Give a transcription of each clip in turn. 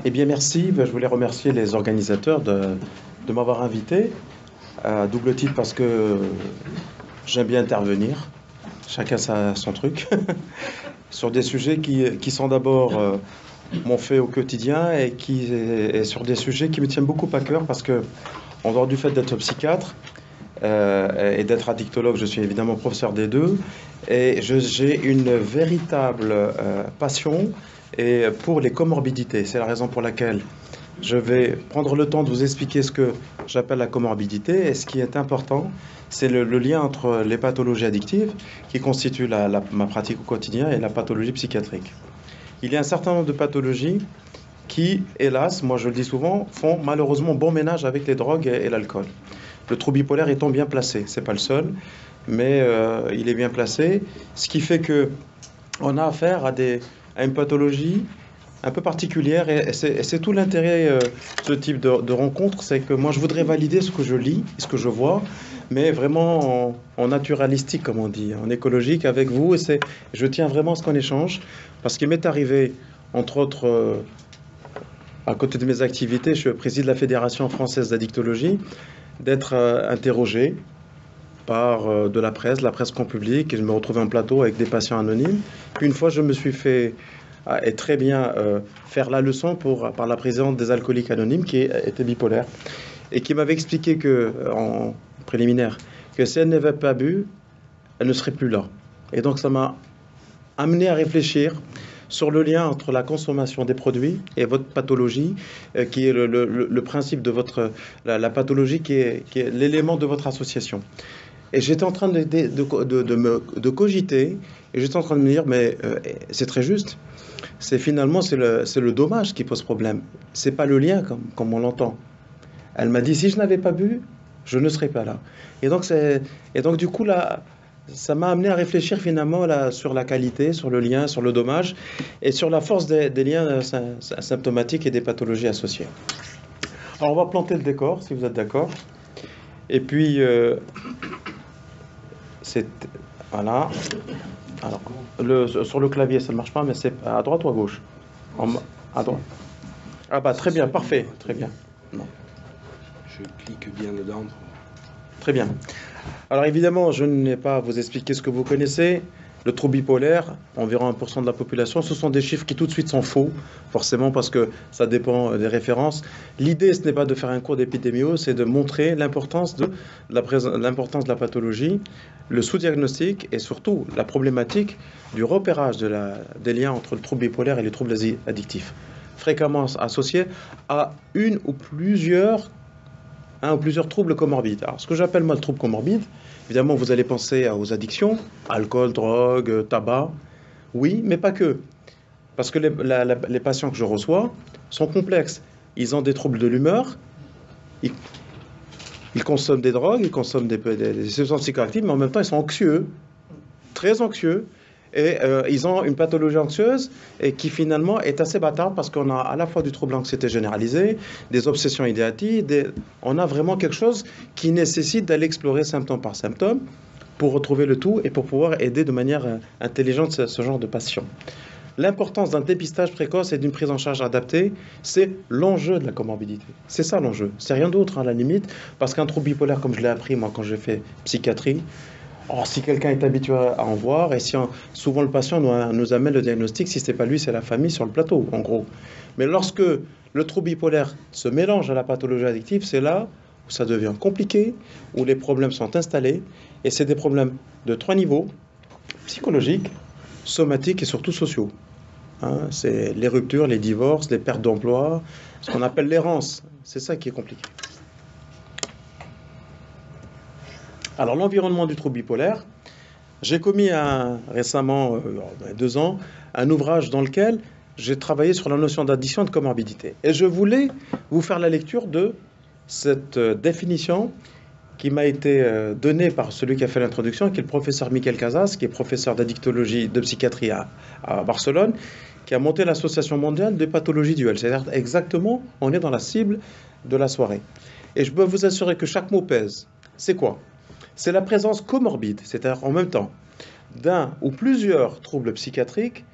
Eh bien, merci. Je voulais remercier les organisateurs de m'avoir invité à double titre parce que j'aime bien intervenir. Chacun son truc. Sur des sujets qui sont d'abord mon fait au quotidien et sur des sujets qui me tiennent beaucoup à cœur parce que, en dehors du fait d'être psychiatre et d'être addictologue, je suis évidemment professeur des deux et j'ai une véritable passion pour les comorbidités. C'est la raison pour laquelle je vais prendre le temps de vous expliquer ce que j'appelle la comorbidité. Et ce qui est important, c'est le lien entre les pathologies addictives, qui constituent ma pratique au quotidien, et la pathologie psychiatrique. Il y a un certain nombre de pathologies qui, hélas, moi je le dis souvent, font malheureusement bon ménage avec les drogues et l'alcool. Le trouble bipolaire étant bien placé, c'est pas le seul, mais il est bien placé, ce qui fait que on a affaire à une pathologie un peu particulière et c'est tout l'intérêt de ce type de rencontre, c'est que moi je voudrais valider ce que je lis, ce que je vois, mais vraiment en naturalistique, comme on dit, en écologique avec vous. Je tiens vraiment à ce qu'on échange, parce qu'il m'est arrivé, entre autres, à côté de mes activités, je préside la Fédération française d'addictologie, d'être interrogé par de la presse grand public, et je me retrouvais en plateau avec des patients anonymes. Puis une fois, je me suis fait et très bien faire la leçon par la présidente des Alcooliques Anonymes qui était bipolaire et qui m'avait expliqué en préliminaire que si elle n'avait pas bu, elle ne serait plus là. Et donc ça m'a amené à réfléchir sur le lien entre la consommation des produits et votre pathologie, qui est le principe de la pathologie qui est l'élément de votre association. Et j'étais en train de cogiter, et j'étais en train de me dire, mais c'est très juste. C'est le dommage qui pose problème. C'est pas le lien comme on l'entend. Elle m'a dit, si je n'avais pas bu, je ne serais pas là. Et donc du coup, là, ça m'a amené à réfléchir finalement là, sur la qualité, sur le lien, sur le dommage, et sur la force des liens symptomatiques et des pathologies associées. Alors, on va planter le décor, si vous êtes d'accord. Et puis, c'est... Voilà. Alors, sur le clavier, ça ne marche pas, mais c'est à droite ou à gauche? À droite. Ah bah très bien, parfait, très bien. Non. Je clique bien dedans. Très bien. Alors évidemment, je n'ai pas à vous expliquer ce que vous connaissez. Le trouble bipolaire, environ 1% de la population, ce sont des chiffres qui tout de suite sont faux, forcément parce que ça dépend des références. L'idée, ce n'est pas de faire un cours d'épidémio, c'est de montrer l'importance de la pathologie, le sous-diagnostic et surtout la problématique du repérage des liens entre le trouble bipolaire et les troubles addictifs, fréquemment associés à un ou plusieurs troubles comorbides. Alors, ce que j'appelle moi le trouble comorbide, évidemment, vous allez penser aux addictions, alcool, drogue, tabac. Oui, mais pas que. Parce que les patients que je reçois sont complexes. Ils ont des troubles de l'humeur, ils consomment des drogues, ils consomment des substances psychoactives, mais en même temps, ils sont anxieux, très anxieux. Et ils ont une pathologie anxieuse et qui finalement est assez bâtarde parce qu'on a à la fois du trouble d'anxiété généralisée, des obsessions idéatiques, on a vraiment quelque chose qui nécessite d'aller explorer symptôme par symptôme pour retrouver le tout et pour pouvoir aider de manière intelligente ce genre de patient. L'importance d'un dépistage précoce et d'une prise en charge adaptée, c'est l'enjeu de la comorbidité. C'est ça l'enjeu, c'est rien d'autre à la limite, parce qu'un trouble bipolaire, comme je l'ai appris moi quand j'ai fait psychiatrie, or, si quelqu'un est habitué à en voir, et souvent le patient nous amène le diagnostic, si ce n'est pas lui, c'est la famille sur le plateau, en gros. Mais lorsque le trouble bipolaire se mélange à la pathologie addictive, c'est là où ça devient compliqué, où les problèmes sont installés, et c'est des problèmes de 3 niveaux, psychologiques, somatiques et surtout sociaux. C'est les ruptures, les divorces, les pertes d'emploi, ce qu'on appelle l'errance. C'est ça qui est compliqué. Alors, l'environnement du trouble bipolaire, j'ai commis récemment, 2 ans, un ouvrage dans lequel j'ai travaillé sur la notion d'addiction et de comorbidité. Et je voulais vous faire la lecture de cette définition qui m'a été donnée par celui qui a fait l'introduction, qui est le professeur Michael Casas, qui est professeur d'addictologie, de psychiatrie à Barcelone, qui a monté l'Association mondiale des pathologies duelles. C'est-à-dire exactement, on est dans la cible de la soirée. Et je peux vous assurer que chaque mot pèse. C'est quoi ? C'est la présence comorbide, c'est-à-dire en même temps d'un ou plusieurs troubles psychiatriques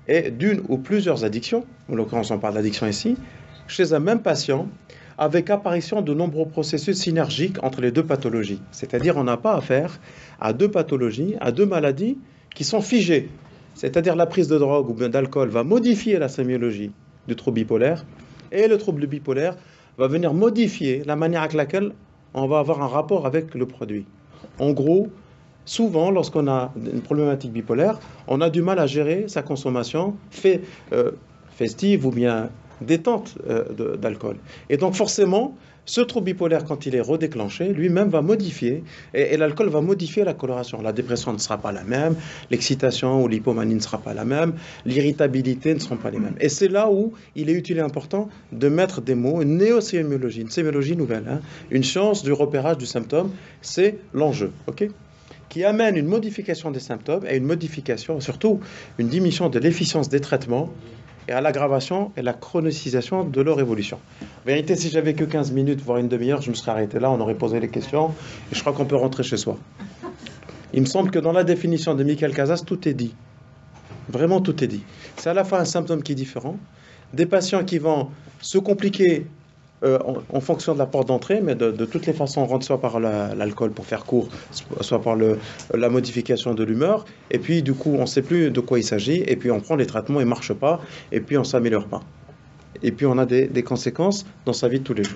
et d'une ou plusieurs addictions, en l'occurrence on parle d'addiction ici, chez un même patient, avec apparition de nombreux processus synergiques entre les deux pathologies. C'est-à-dire on n'a pas affaire à deux pathologies, à deux maladies qui sont figées. C'est-à-dire la prise de drogue ou bien d'alcool va modifier la sémiologie du trouble bipolaire, et le trouble bipolaire va venir modifier la manière avec laquelle on va avoir un rapport avec le produit. En gros, souvent, lorsqu'on a une problématique bipolaire, on a du mal à gérer sa consommation festive ou bien détente d'alcool. Et donc forcément, ce trouble bipolaire, quand il est redéclenché, lui-même va modifier, et l'alcool va modifier la coloration. La dépression ne sera pas la même, l'excitation ou l'hypomanie ne sera pas la même, l'irritabilité ne seront pas les mêmes. Et c'est là où il est utile et important de mettre des mots, une néosémiologie, une sémiologie nouvelle, une science du repérage du symptôme, c'est l'enjeu, ok, qui amène une modification des symptômes et une modification, surtout une diminution de l'efficience des traitements et à l'aggravation et la chronicisation de leur évolution. En vérité, si j'avais que 15 minutes, voire une demi-heure, je me serais arrêté là, on aurait posé les questions, et je crois qu'on peut rentrer chez soi. Il me semble que dans la définition de Michael Casas, tout est dit. Vraiment, tout est dit. C'est à la fois un symptôme qui est différent, des patients qui vont se compliquer en fonction de la porte d'entrée, mais de toutes les façons, on rentre soit par l'alcool pour faire court, soit par la modification de l'humeur, et puis du coup on ne sait plus de quoi il s'agit, et puis on prend les traitements, ils ne marchent pas, et puis on ne s'améliore pas. Et puis on a des conséquences dans sa vie de tous les jours.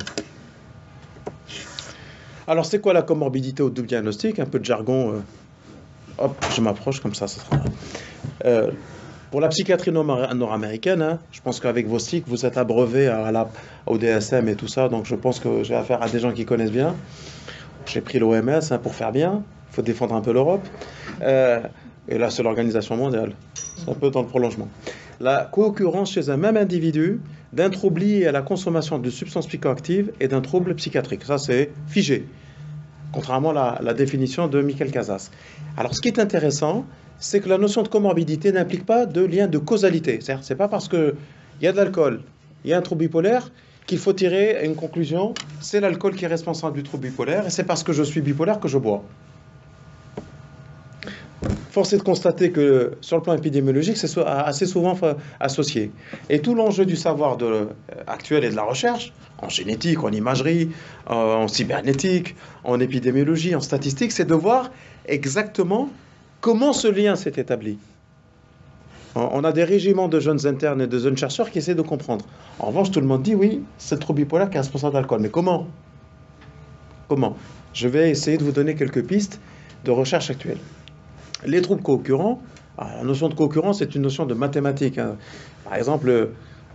Alors c'est quoi la comorbidité au double diagnostic? Un peu de jargon, hop, je m'approche comme ça sera... Pour la psychiatrie nord-américaine, je pense qu'avec vos cycles, vous êtes abreuvé au DSM et tout ça, donc je pense que j'ai affaire à des gens qui connaissent bien. J'ai pris l'OMS pour faire bien, il faut défendre un peu l'Europe. Et là, c'est l'Organisation mondiale. C'est un peu dans le prolongement. La co-occurrence chez un même individu d'un trouble lié à la consommation de substances psychoactives et d'un trouble psychiatrique. Ça, c'est figé, contrairement à la définition de Michael Casas. Alors, ce qui est intéressant, c'est que la notion de comorbidité n'implique pas de lien de causalité. C'est-à-dire, c'est pas parce qu'il y a de l'alcool, il y a un trouble bipolaire, qu'il faut tirer une conclusion, c'est l'alcool qui est responsable du trouble bipolaire, et c'est parce que je suis bipolaire que je bois. Force est de constater que sur le plan épidémiologique, c'est assez souvent associé. Et tout l'enjeu du savoir actuel et de la recherche, en génétique, en imagerie, en cybernétique, en épidémiologie, en statistique, c'est de voir exactement comment ce lien s'est établi. On a des régiments de jeunes internes et de jeunes chercheurs qui essaient de comprendre. En revanche, tout le monde dit oui, c'est le trouble bipolaire qui est responsable d'alcool. Mais comment? Comment? Je vais essayer de vous donner quelques pistes de recherche actuelle. Les troubles co-occurrents, la notion de co-occurrence est une notion de mathématiques. Par exemple,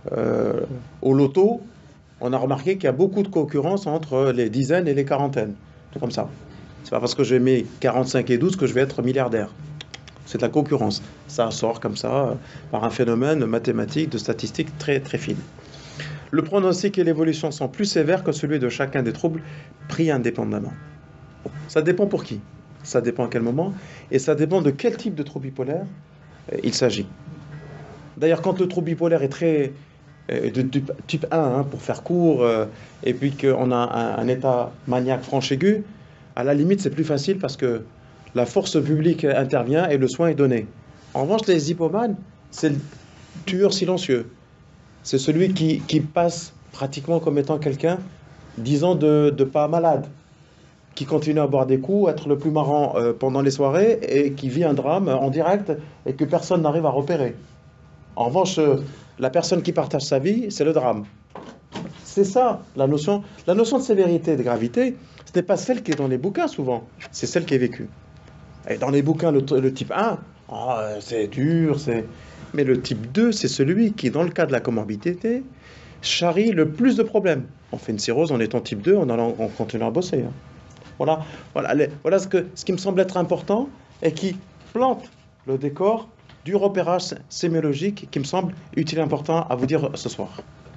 au loto, on a remarqué qu'il y a beaucoup de co-occurrence entre les dizaines et les quarantaines. C'est comme ça. C'est pas parce que j'ai mis 45 et 12 que je vais être milliardaire. C'est de la concurrence. Ça sort comme ça, par un phénomène mathématique, de statistiques très, très fines. Le pronostic et l'évolution sont plus sévères que celui de chacun des troubles pris indépendamment. Ça dépend pour qui? Ça dépend à quel moment, et ça dépend de quel type de trouble bipolaire il s'agit. D'ailleurs, quand le trouble bipolaire est très de type 1, pour faire court, et puis qu'on a un état maniaque franche aigu, à la limite, c'est plus facile parce que la force publique intervient et le soin est donné. En revanche, les hypomanes, c'est le tueur silencieux. C'est celui qui passe pratiquement comme étant quelqu'un, disons, de pas malade, qui continue à boire des coups, être le plus marrant pendant les soirées et qui vit un drame en direct et que personne n'arrive à repérer. En revanche, la personne qui partage sa vie, c'est le drame. C'est ça, la notion de sévérité et de gravité, ce n'est pas celle qui est dans les bouquins souvent, c'est celle qui est vécue. Et dans les bouquins, le type 1, c'est dur, mais le type 2, c'est celui qui, dans le cas de la comorbidité, charrie le plus de problèmes. On fait une cirrhose en étant type 2, on continue à bosser. Voilà ce qui me semble être important et qui plante le décor du repérage sémiologique qui me semble utile et important à vous dire ce soir.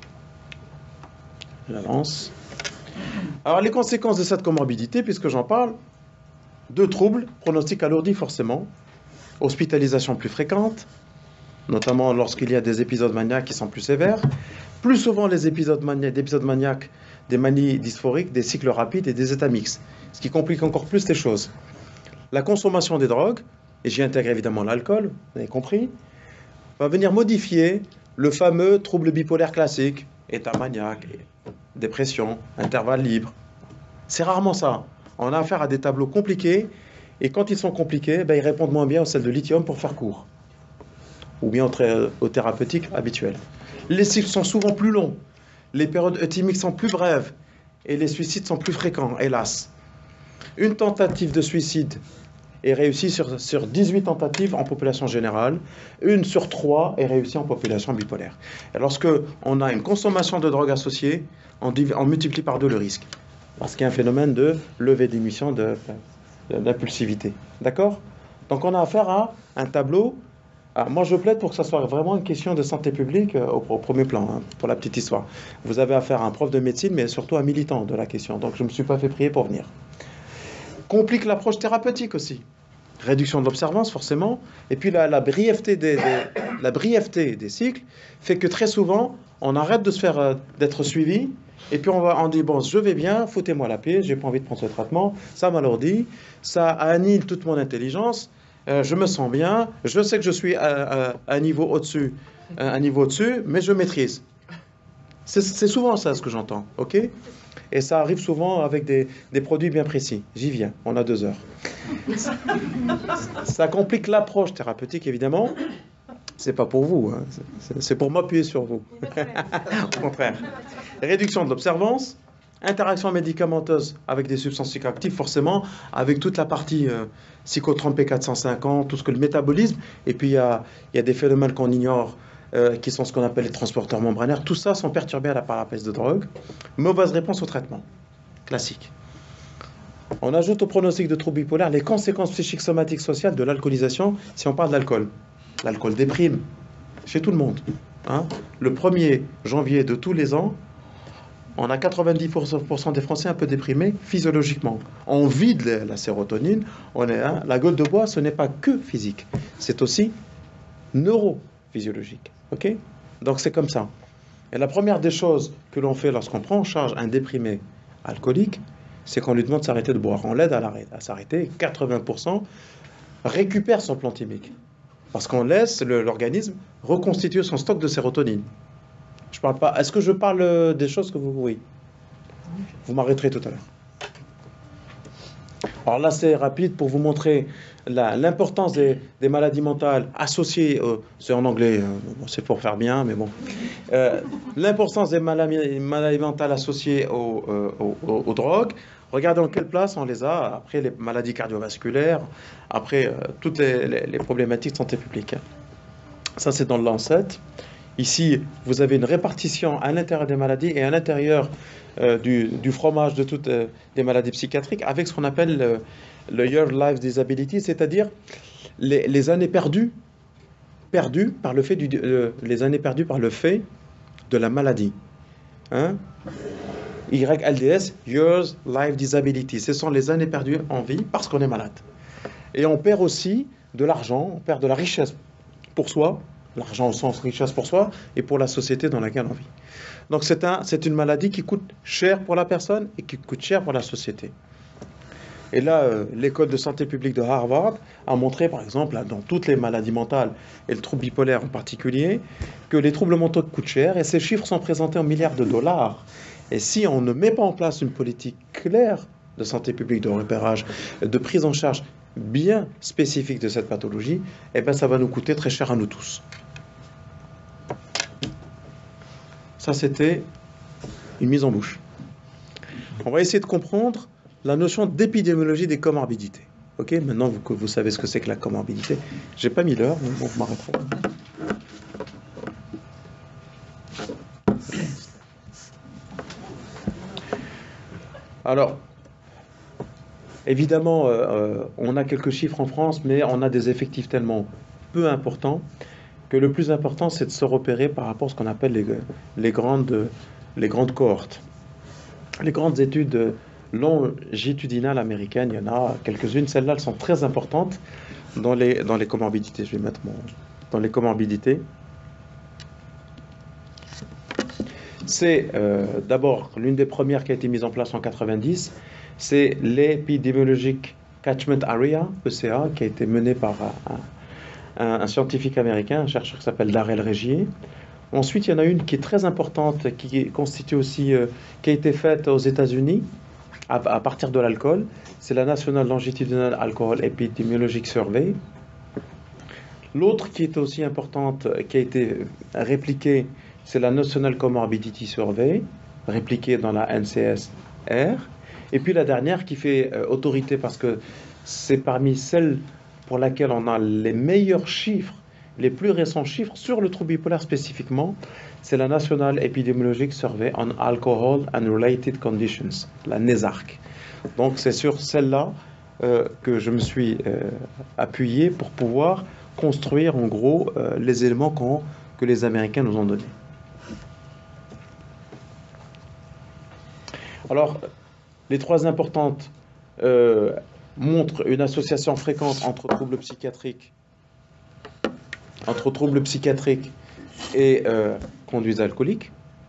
J'avance. Alors, les conséquences de cette comorbidité, puisque j'en parle, 2 troubles, pronostic alourdi forcément, hospitalisation plus fréquente, notamment lorsqu'il y a des épisodes maniaques qui sont plus sévères, plus souvent les épisodes maniaques, des manies dysphoriques, des cycles rapides et des états mixtes, ce qui complique encore plus les choses. La consommation des drogues, et j'y intègre évidemment l'alcool, vous avez compris, va venir modifier le fameux trouble bipolaire classique, état maniaque, dépression, intervalle libre. C'est rarement ça. On a affaire à des tableaux compliqués, et quand ils sont compliqués, ben, ils répondent moins bien aux celles de lithium pour faire court, ou bien aux thérapeutiques habituelles. Les cycles sont souvent plus longs, les périodes euthymiques sont plus brèves, et les suicides sont plus fréquents, hélas. Une tentative de suicide est réussie sur 18 tentatives en population générale, une sur 3 est réussie en population bipolaire. Et lorsque on a une consommation de drogue associée, on multiplie par 2 le risque, parce qu'il y a un phénomène de levée d'émission d'impulsivité. D'accord? Donc on a affaire à un tableau. Moi je plaide pour que ça soit vraiment une question de santé publique au premier plan, hein, pour la petite histoire. Vous avez affaire à un prof de médecine, mais surtout un militant de la question. Donc je ne me suis pas fait prier pour venir. Complique l'approche thérapeutique aussi. Réduction de l'observance, forcément. Et puis la brièveté des cycles fait que très souvent, on arrête de se faire d'être suivi. Et puis on dit, bon, je vais bien, foutez-moi la paix, j'ai pas envie de prendre ce traitement. Ça m'alourdit, ça annihile toute mon intelligence. Je me sens bien, je sais que je suis à un niveau au-dessus, mais je maîtrise. C'est souvent ça ce que j'entends, ok? Et ça arrive souvent avec des produits bien précis. J'y viens, on a 2 heures. Ça complique l'approche thérapeutique, évidemment. C'est pas pour vous, hein. C'est pour m'appuyer sur vous. Au contraire. Réduction de l'observance, interaction médicamenteuse avec des substances psychoactives, forcément, avec toute la partie psychotrope P450, tout ce que le métabolisme, et puis il y a des phénomènes qu'on ignore, qui sont ce qu'on appelle les transporteurs membranaires. Tout ça sont perturbés par la prise de drogue. Mauvaise réponse au traitement, classique. On ajoute au pronostic de troubles bipolaires les conséquences psychiques, somatiques, sociales de l'alcoolisation, si on parle de l'alcool. L'alcool déprime, chez tout le monde. Hein. Le 1er janvier de tous les ans, on a 90% des Français un peu déprimés physiologiquement. On vide la sérotonine. La gueule de bois, ce n'est pas que physique, c'est aussi neurophysiologique. Okay? Donc c'est comme ça. Et la première des choses que l'on fait lorsqu'on prend en charge un déprimé alcoolique, c'est qu'on lui demande de s'arrêter de boire. On l'aide à s'arrêter. 80% récupère son plan thymique. Parce qu'on laisse l'organisme reconstituer son stock de sérotonine. Je parle pas. Est-ce que je parle des choses que vous... Oui. Vous m'arrêterez tout à l'heure. Alors là, c'est rapide pour vous montrer l'importance des maladies mentales associées... c'est en anglais, c'est pour faire bien, mais bon. L'importance des maladies mentales associées aux drogues. Regardez en quelle place on les a, après les maladies cardiovasculaires, après toutes les problématiques de santé publique. Ça, c'est dans le Lancet. Ici, vous avez une répartition à l'intérieur des maladies et à l'intérieur du fromage de toutes les maladies psychiatriques avec ce qu'on appelle le Year Life Disability, c'est-à-dire les années perdues par le fait les années perdues par le fait de la maladie. Hein? YLDS, Years Life Disability. Ce sont les années perdues en vie parce qu'on est malade. Et on perd aussi de l'argent, on perd de la richesse pour soi, l'argent au sens richesse pour soi, et pour la société dans laquelle on vit. Donc c'est une maladie qui coûte cher pour la personne et qui coûte cher pour la société. Et là, l'école de santé publique de Harvard a montré, par exemple, dans toutes les maladies mentales, et le trouble bipolaire en particulier, que les troubles mentaux coûtent cher, et ces chiffres sont présentés en milliards de dollars. Et si on ne met pas en place une politique claire de santé publique, de repérage, de prise en charge bien spécifique de cette pathologie, eh ben ça va nous coûter très cher à nous tous. Ça, c'était une mise en bouche. On va essayer de comprendre la notion d'épidémiologie des comorbidités. Ok, maintenant que vous savez ce que c'est que la comorbidité, j'ai pas mis l'heure, mais bon, vous m'arrêterez. Alors, évidemment, on a quelques chiffres en France, mais on a des effectifs tellement peu importants que le plus important, c'est de se repérer par rapport à ce qu'on appelle les grandes cohortes. Les grandes études longitudinales américaines, il y en a quelques-unes. Celles-là, elles sont très importantes dans les comorbidités. Je vais mettre dans les comorbidités. C'est d'abord l'une des premières qui a été mise en place en 90, c'est l'Epidemiologic Catchment Area, ECA, qui a été menée par un scientifique américain, un chercheur qui s'appelle Darrell Régier. Ensuite, il y en a une qui est très importante, qui constitue aussi, qui a été faite aux États-Unis à partir de l'alcool. C'est la National Longitudinal Alcohol Epidemiologic Survey. L'autre qui est aussi importante, qui a été répliquée, c'est la National Comorbidity Survey, répliquée dans la NCSR. Et puis la dernière qui fait autorité parce que c'est parmi celles pour laquelle on a les meilleurs chiffres, les plus récents chiffres sur le trouble bipolaire spécifiquement, c'est la National Epidemiologic Survey on Alcohol and Related Conditions, la NESARC. Donc c'est sur celle-là que je me suis appuyé pour pouvoir construire en gros les éléments que les Américains nous ont donnés. Alors, les trois importantes montrent une association fréquente entre troubles psychiatriques et conduite alcoolique.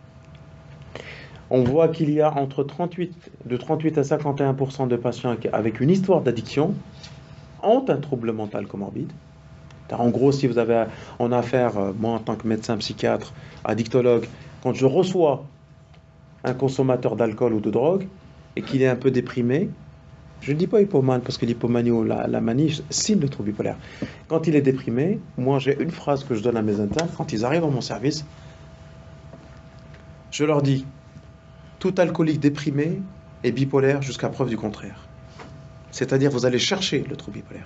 On voit qu'il y a de 38 à 51% de patients avec une histoire d'addiction ont un trouble mental comorbide. En gros, si vous avez en affaire, moi en tant que médecin psychiatre, addictologue, quand je reçois un consommateur d'alcool ou de drogue et qu'il est un peu déprimé, je ne dis pas hypomane parce que l'hypomanie ou la manie signe le trouble bipolaire. Quand il est déprimé, moi j'ai une phrase que je donne à mes internes quand ils arrivent dans mon service. Je leur dis, tout alcoolique déprimé est bipolaire jusqu'à preuve du contraire. C'est-à-dire vous allez chercher le trouble bipolaire.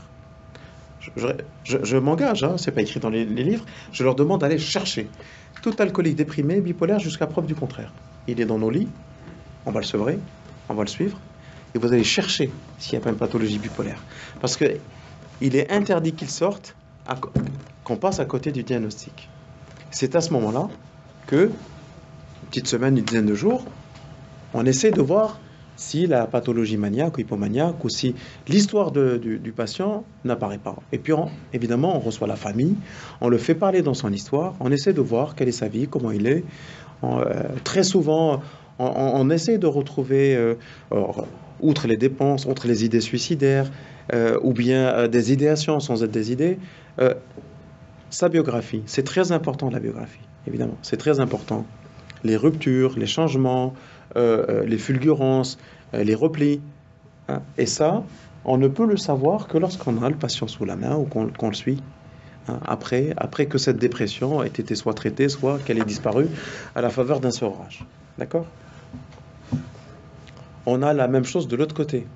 Je m'engage, hein, c'est pas écrit dans les livres, je leur demande d'aller chercher. Tout alcoolique déprimé est bipolaire jusqu'à preuve du contraire. Il est dans nos lits, on va le sevrer, on va le suivre, et vous allez chercher s'il n'y a pas une pathologie bipolaire. Parce que il est interdit qu'il sorte, qu'on passe à côté du diagnostic. C'est à ce moment-là que, une petite semaine, une dizaine de jours, on essaie de voir si la pathologie maniaque ou hypomaniaque ou si l'histoire du patient n'apparaît pas. Et puis, évidemment, on reçoit la famille, on le fait parler dans son histoire, on essaie de voir quelle est sa vie, comment il est. Très souvent, on essaie de retrouver, outre les dépenses, outre les idées suicidaires, ou bien des idéations sans être des idées, sa biographie. C'est très important, la biographie, évidemment. C'est très important. Les ruptures, les changements, les fulgurances, les replis. Hein. Et ça, on ne peut le savoir que lorsqu'on a le patient sous la main ou qu'on le suit. Hein. Après que cette dépression ait été soit traitée, soit qu'elle ait disparu à la faveur d'un sevrage. D'accord ? On a la même chose de l'autre côté.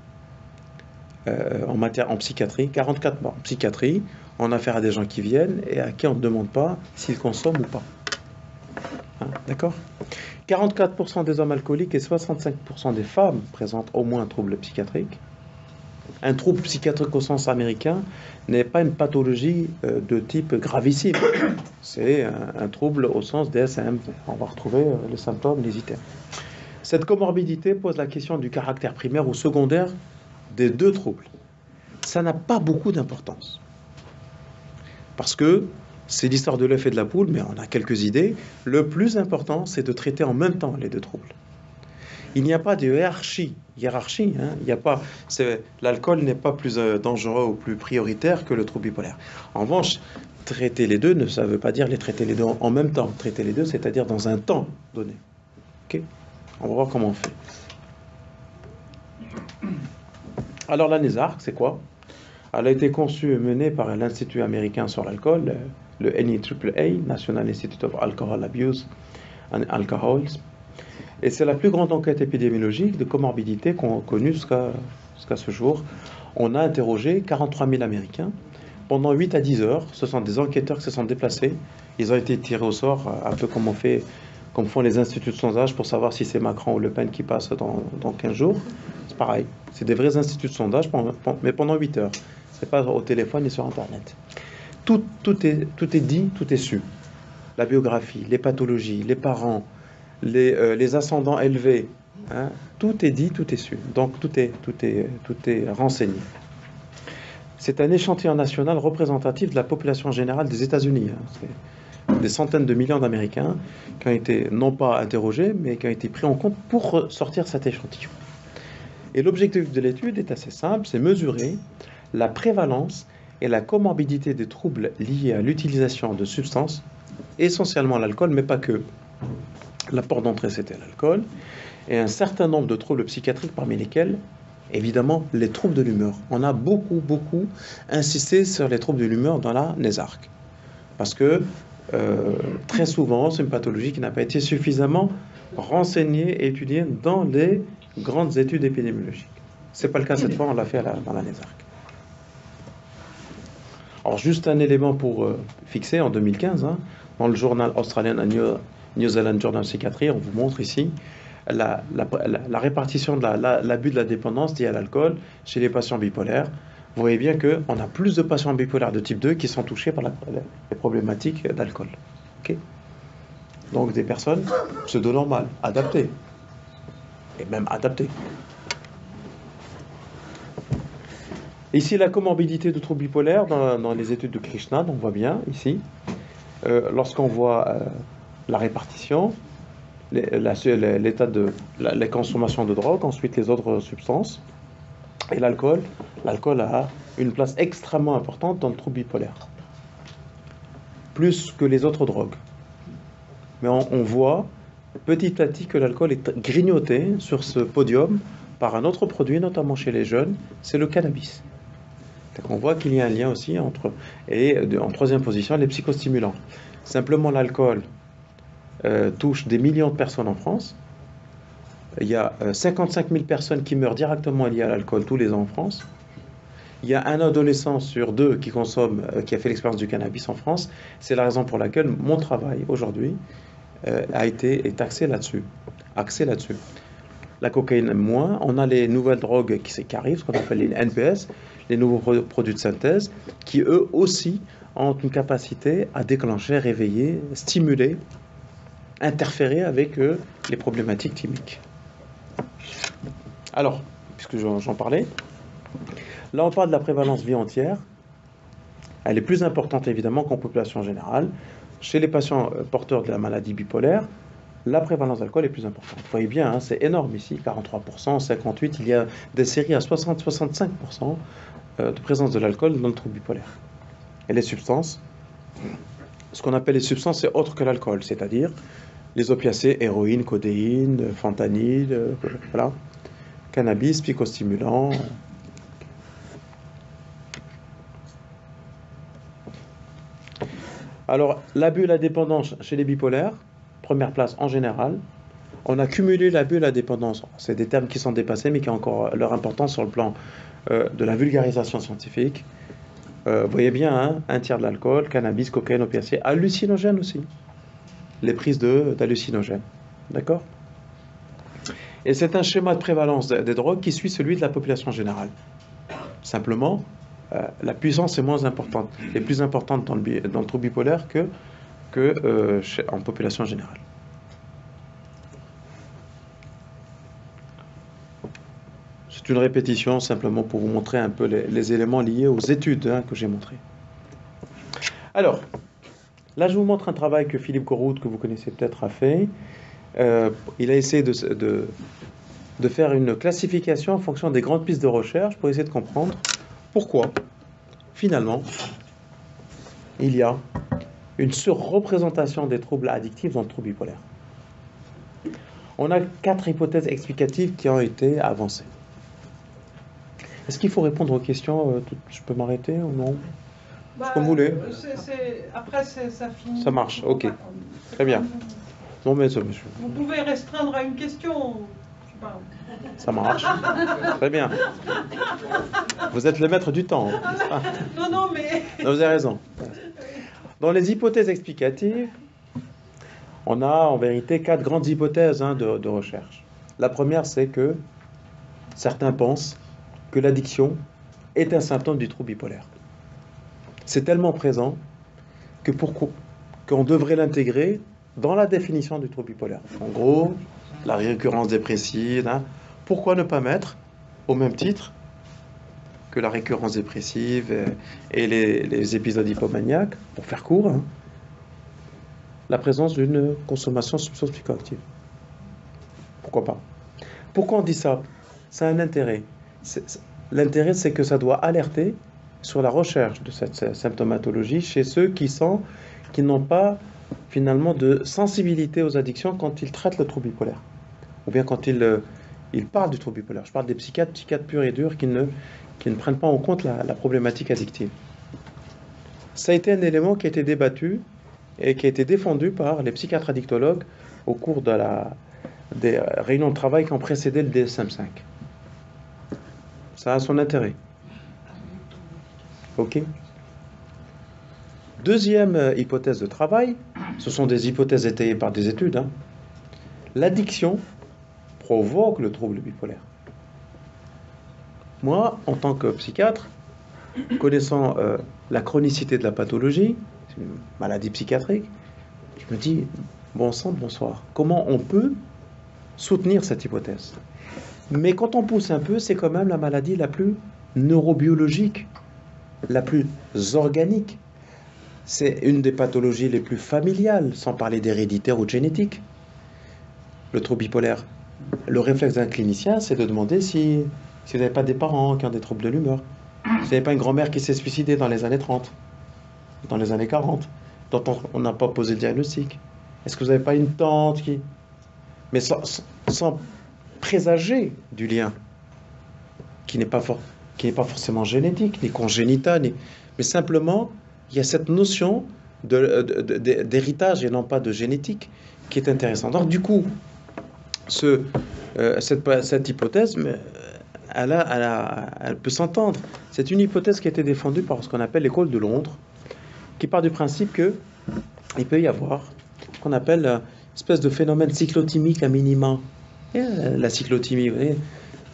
En psychiatrie, 44 morts. En psychiatrie, on a affaire à des gens qui viennent et à qui on ne demande pas s'ils consomment ou pas. Hein, d'accord ? 44% des hommes alcooliques et 65% des femmes présentent au moins un trouble psychiatrique. Un trouble psychiatrique au sens américain n'est pas une pathologie de type gravissime. C'est un trouble au sens DSM. On va retrouver les symptômes, les items. Cette comorbidité pose la question du caractère primaire ou secondaire des deux troubles. Ça n'a pas beaucoup d'importance. Parce que c'est l'histoire de l'œuf et de la poule, mais on a quelques idées. Le plus important, c'est de traiter en même temps les deux troubles. Il n'y a pas de hiérarchie. Hein. Il n'y a pas. L'alcool n'est pas plus dangereux ou plus prioritaire que le trouble bipolaire. En revanche, traiter les deux, ça ne veut pas dire les traiter les deux en même temps. Traiter les deux, c'est-à-dire dans un temps donné. Ok ? On va voir comment on fait. Alors la NESARC, c'est quoi ? Elle a été conçue et menée par l'Institut américain sur l'alcool, le NIAAA, National Institute of Alcohol Abuse and Alcoholism. Et c'est la plus grande enquête épidémiologique de comorbidité qu'on a connue jusqu'à ce jour. On a interrogé 43 000 Américains pendant 8 à 10 heures. Ce sont des enquêteurs qui se sont déplacés. Ils ont été tirés au sort, un peu comme font les instituts de sondage pour savoir si c'est Macron ou Le Pen qui passe dans 15 jours. C'est pareil. C'est des vrais instituts de sondage, mais pendant 8 heures. C'est pas au téléphone et sur Internet. Tout est dit, tout est su. La biographie, les pathologies, les parents, les ascendants élevés, hein, tout est dit, tout est su. Donc tout est renseigné. C'est un échantillon national représentatif de la population générale des États-Unis. Hein. C'est des centaines de millions d'Américains qui ont été non pas interrogés, mais qui ont été pris en compte pour sortir cet échantillon. Et l'objectif de l'étude est assez simple, c'est mesurer la prévalence et la comorbidité des troubles liés à l'utilisation de substances, essentiellement l'alcool, mais pas que. La porte d'entrée, c'était l'alcool, et un certain nombre de troubles psychiatriques, parmi lesquels, évidemment, les troubles de l'humeur. On a beaucoup insisté sur les troubles de l'humeur dans la NESARC, parce que très souvent, c'est une pathologie qui n'a pas été suffisamment renseignée et étudiée dans les grandes études épidémiologiques. C'est pas le cas cette fois, on l'a fait dans la NESARC. Alors, juste un élément pour fixer, en 2015, hein, dans le journal australien New Zealand Journal Psychiatry, on vous montre ici la répartition de l'abus de la dépendance lié à l'alcool chez les patients bipolaires. Vous voyez bien qu'on a plus de patients bipolaires de type 2 qui sont touchés par les problématiques d'alcool. Okay. Donc des personnes pseudo-normales, adaptées, et même adaptées. Ici, la comorbidité de troubles bipolaires dans les études de Krishna, on voit bien ici, lorsqu'on voit la répartition, l'état de la consommation de drogue, ensuite les autres substances, et l'alcool. L'alcool a une place extrêmement importante dans le trouble bipolaire, plus que les autres drogues. Mais on voit petit à petit que l'alcool est grignoté sur ce podium par un autre produit, notamment chez les jeunes, c'est le cannabis. Donc on voit qu'il y a un lien aussi entre, et en troisième position, les psychostimulants. Simplement l'alcool touche des millions de personnes en France. Il y a 55 000 personnes qui meurent directement liées à l'alcool tous les ans en France. Il y a un adolescent sur deux qui consomme, qui a fait l'expérience du cannabis en France. C'est la raison pour laquelle mon travail aujourd'hui est axé là-dessus. La cocaïne moins. On a les nouvelles drogues qui arrivent, ce qu'on appelle les NPS, les nouveaux produits de synthèse, qui eux aussi ont une capacité à déclencher, réveiller, stimuler, interférer avec les problématiques thymiques. Alors, puisque j'en parlais, là on parle de la prévalence vie entière. Elle est plus importante évidemment qu'en population générale. Chez les patients porteurs de la maladie bipolaire, la prévalence d'alcool est plus importante. Vous voyez bien, hein, c'est énorme ici, 43%, 58%, il y a des séries à 60-65% de présence de l'alcool dans le trouble bipolaire. Et les substances, ce qu'on appelle les substances, c'est autre que l'alcool, c'est-à-dire les opiacés, héroïne, codéine, fentanyl, voilà, cannabis, psychostimulants. Alors, l'abus et la dépendance chez les bipolaires, première place en général. On a cumulé l'abus et la dépendance. C'est des termes qui sont dépassés, mais qui ont encore leur importance sur le plan de la vulgarisation scientifique. Vous voyez bien, hein, un tiers de l'alcool, cannabis, cocaïne, opiacés, hallucinogènes aussi. Les prises d'hallucinogènes. D'accord ? Et c'est un schéma de prévalence des drogues qui suit celui de la population générale. Simplement, la puissance est moins importante, est plus importante dans le trouble bipolaire en population générale. C'est une répétition simplement pour vous montrer un peu les éléments liés aux études que j'ai montrées. Alors, là je vous montre un travail que Philippe Gouraud, que vous connaissez peut-être, a fait. Il a essayé de faire une classification en fonction des grandes pistes de recherche pour essayer de comprendre pourquoi, finalement, il y a une surreprésentation des troubles addictifs dans le trouble bipolaire. On a 4 hypothèses explicatives qui ont été avancées. Est-ce qu'il faut répondre aux questions je peux m'arrêter ou non? Comme vous voulez. Après, ça finit. Ça marche, ok. Très bien. Non, mais ça, monsieur. Vous pouvez restreindre à une question. Ça marche. Très bien. Vous êtes le maître du temps. Non, mais... Non, vous avez raison. Dans les hypothèses explicatives, on a en vérité 4 grandes hypothèses de recherche. La première, c'est que certains pensent que l'addiction est un symptôme du trouble bipolaire. C'est tellement présent qu'on devrait l'intégrer dans la définition du trouble bipolaire. En gros, la récurrence dépressive, pourquoi ne pas mettre au même titre que la récurrence dépressive et les épisodes hypomaniaques, pour faire court, la présence d'une consommation de substances psychoactives. Pourquoi pas? Pourquoi on dit ça? Ça a un intérêt. L'intérêt, c'est que ça doit alerter sur la recherche de cette symptomatologie chez ceux qui n'ont pas finalement de sensibilité aux addictions quand ils traitent le trouble bipolaire. Ou bien quand ils parlent du trouble bipolaire. Je parle des psychiatres purs et durs qui ne prennent pas en compte la problématique addictive. Ça a été un élément qui a été débattu et qui a été défendu par les psychiatres addictologues au cours des réunions de travail qui ont précédé le DSM-5. Ça a son intérêt. Ok. Deuxième hypothèse de travail, ce sont des hypothèses étayées par des études. L'addiction provoque le trouble bipolaire. Moi, en tant que psychiatre, connaissant la chronicité de la pathologie, c'est une maladie psychiatrique, je me dis, bon sang, bonsoir, comment on peut soutenir cette hypothèse? Mais quand on pousse un peu, c'est quand même la maladie la plus neurobiologique, la plus organique. C'est une des pathologies les plus familiales, sans parler d'héréditaire ou de génétique. Le trouble bipolaire. Le réflexe d'un clinicien, c'est de demander si vous n'avez pas des parents qui ont des troubles de l'humeur. Si vous n'avez pas une grand-mère qui s'est suicidée dans les années 30, dans les années 40, dont on n'a pas posé le diagnostic. Est-ce que vous n'avez pas une tante qui... Mais sans présager du lien, qui n'est pas forcément génétique, ni congénital, mais simplement, il y a cette notion d'héritage et non pas de génétique qui est intéressante. Donc, du coup, cette hypothèse, elle peut s'entendre. C'est une hypothèse qui a été défendue par ce qu'on appelle l'école de Londres, qui part du principe qu'il peut y avoir ce qu'on appelle une espèce de phénomène cyclotimique à minima. Et la cyclothymie, vous voyez,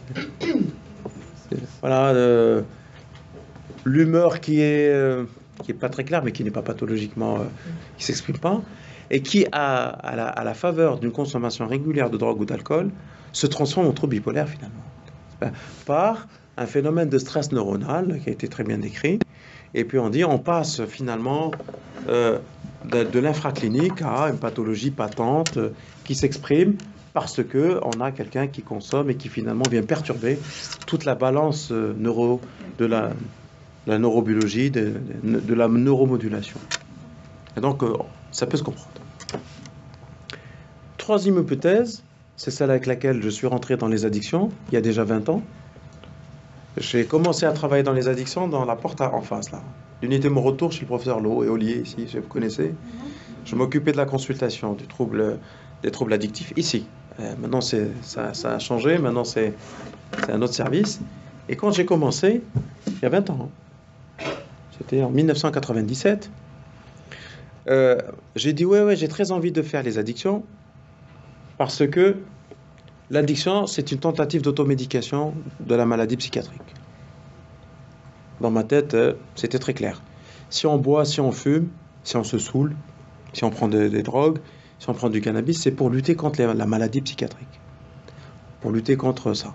voilà, l'humeur qui est pas très claire, mais qui n'est pas pathologiquement, qui s'exprime pas, et qui, à la faveur d'une consommation régulière de drogue ou d'alcool, se transforme en trouble bipolaire finalement, par un phénomène de stress neuronal qui a été très bien décrit. Et puis on passe finalement de l'infraclinique à une pathologie patente qui s'exprime parce que on a quelqu'un qui consomme et qui finalement vient perturber toute la balance de la neurobiologie, de la neuromodulation. Et donc, ça peut se comprendre. Troisième hypothèse, c'est celle avec laquelle je suis rentré dans les addictions, il y a déjà 20 ans. J'ai commencé à travailler dans les addictions dans la porte en face, là. L'unité Mon Retour chez le professeur Lowe et Ollier, ici, si vous connaissez. Je m'occupais de la consultation des troubles addictifs, ici. Maintenant, ça a changé, maintenant c'est un autre service. Et quand j'ai commencé, il y a 20 ans, c'était en 1997, j'ai dit ouais, j'ai très envie de faire les addictions parce que l'addiction, c'est une tentative d'automédication de la maladie psychiatrique. Dans ma tête, c'était très clair. Si on boit, si on fume, si on se saoule, si on prend des drogues, si on prend du cannabis, c'est pour lutter contre la maladie psychiatrique. Pour lutter contre ça.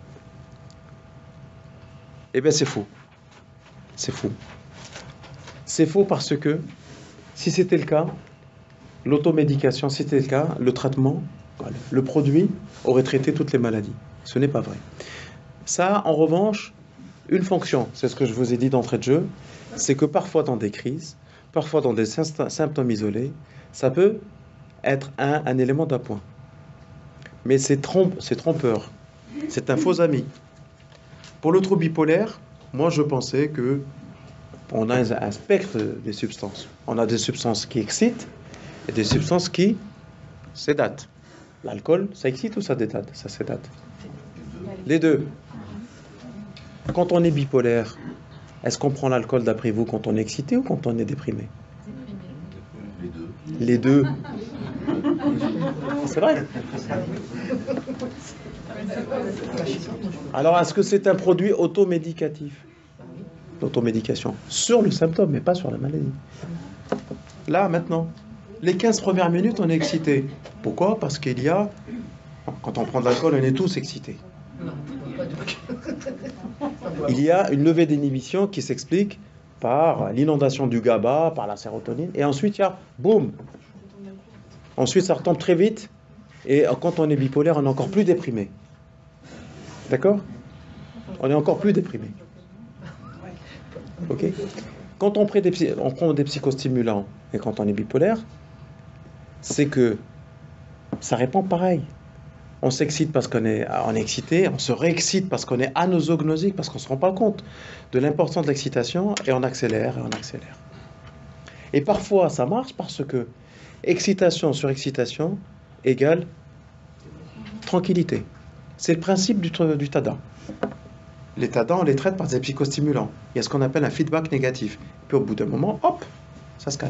Eh bien, c'est faux. C'est faux. C'est faux parce que, si c'était le cas, l'automédication, si c'était le cas, le traitement, le produit aurait traité toutes les maladies. Ce n'est pas vrai. Ça, en revanche, une fonction, c'est ce que je vous ai dit d'entrée de jeu, c'est que parfois dans des crises, parfois dans des symptômes isolés, ça peut être un élément d'appoint. Mais c'est trompeur. C'est un faux ami. Pour le trouble bipolaire, moi je pensais que on a un spectre des substances. On a des substances qui excitent et des substances qui sédatent. L'alcool, ça excite ou ça dédate? Ça sédate. Les deux. Quand on est bipolaire, est-ce qu'on prend l'alcool d'après vous quand on est excité ou quand on est déprimé? Les deux. C'est vrai. Alors, est-ce que c'est un produit automédicatif? L'automédication. Sur le symptôme, mais pas sur la maladie. Là, maintenant, les 15 premières minutes, on est excité. Pourquoi? Parce qu'il y a... Quand on prend de l'alcool, on est tous excités. Il y a une levée d'inhibition qui s'explique par l'inondation du GABA, par la sérotonine, et ensuite il y a boum. Ensuite ça retombe très vite, et quand on est bipolaire, on est encore plus déprimé. D'accord? On est encore plus déprimé. Ok. Quand on prend des psychostimulants et quand on est bipolaire, c'est que ça répond pareil. On s'excite parce qu'on est excité, on se réexcite parce qu'on est anosognosique, parce qu'on ne se rend pas compte de l'importance de l'excitation, et on accélère, et on accélère. Et parfois, ça marche parce que excitation sur excitation égale tranquillité. C'est le principe du TADA. Les TADA, on les traite par des psychostimulants. Il y a ce qu'on appelle un feedback négatif. Puis au bout d'un moment, hop, ça se calme.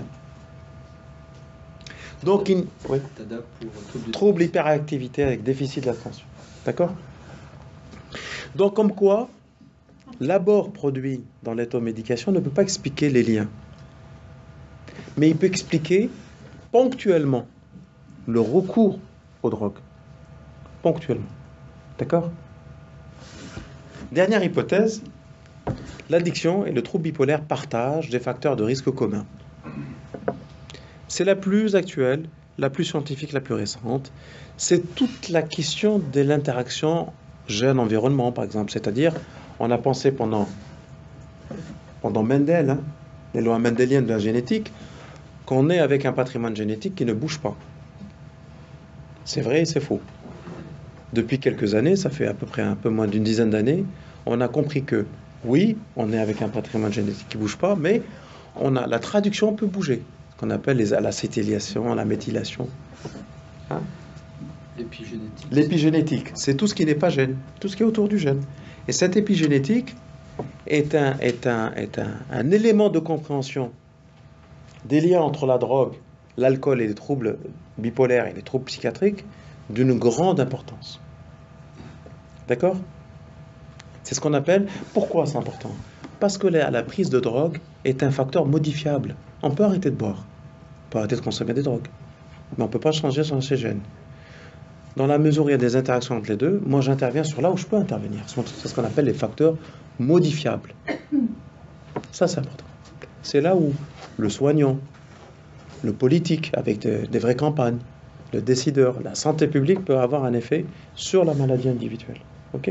Donc, oui. TADA pour Trouble hyperactivité avec déficit d'attention. D'accord? Donc, comme quoi, l'abord produit dans l'automédication ne peut pas expliquer les liens. Mais il peut expliquer ponctuellement le recours aux drogues. Ponctuellement. D'accord? Dernière hypothèse, l'addiction et le trouble bipolaire partagent des facteurs de risque communs. C'est la plus actuelle, la plus scientifique, la plus récente. C'est toute la question de l'interaction gène-environnement, par exemple. C'est-à-dire, on a pensé pendant Mendel, les lois mendéliennes de la génétique, qu'on est avec un patrimoine génétique qui ne bouge pas. C'est vrai et c'est faux. Depuis quelques années, ça fait à peu près un peu moins d'une dizaine d'années, on a compris que oui, on est avec un patrimoine génétique qui ne bouge pas, mais la traduction peut bouger. Ce qu'on appelle l'acétylation, la méthylation. Hein? L'épigénétique. L'épigénétique, c'est tout ce qui n'est pas gène, tout ce qui est autour du gène. Et cette épigénétique est un élément de compréhension des liens entre la drogue, l'alcool et les troubles bipolaires et les troubles psychiatriques d'une grande importance. D'accord? C'est ce qu'on appelle... Pourquoi c'est important? Parce que la prise de drogue est un facteur modifiable. On peut arrêter de boire, on peut arrêter de consommer des drogues, mais on ne peut pas changer ses gènes. Dans la mesure où il y a des interactions entre les deux, moi j'interviens sur là où je peux intervenir. C'est ce qu'on appelle les facteurs modifiables. Ça c'est important. C'est là où le soignant, le politique, avec des vraies campagnes, le décideur, la santé publique peut avoir un effet sur la maladie individuelle. Ok?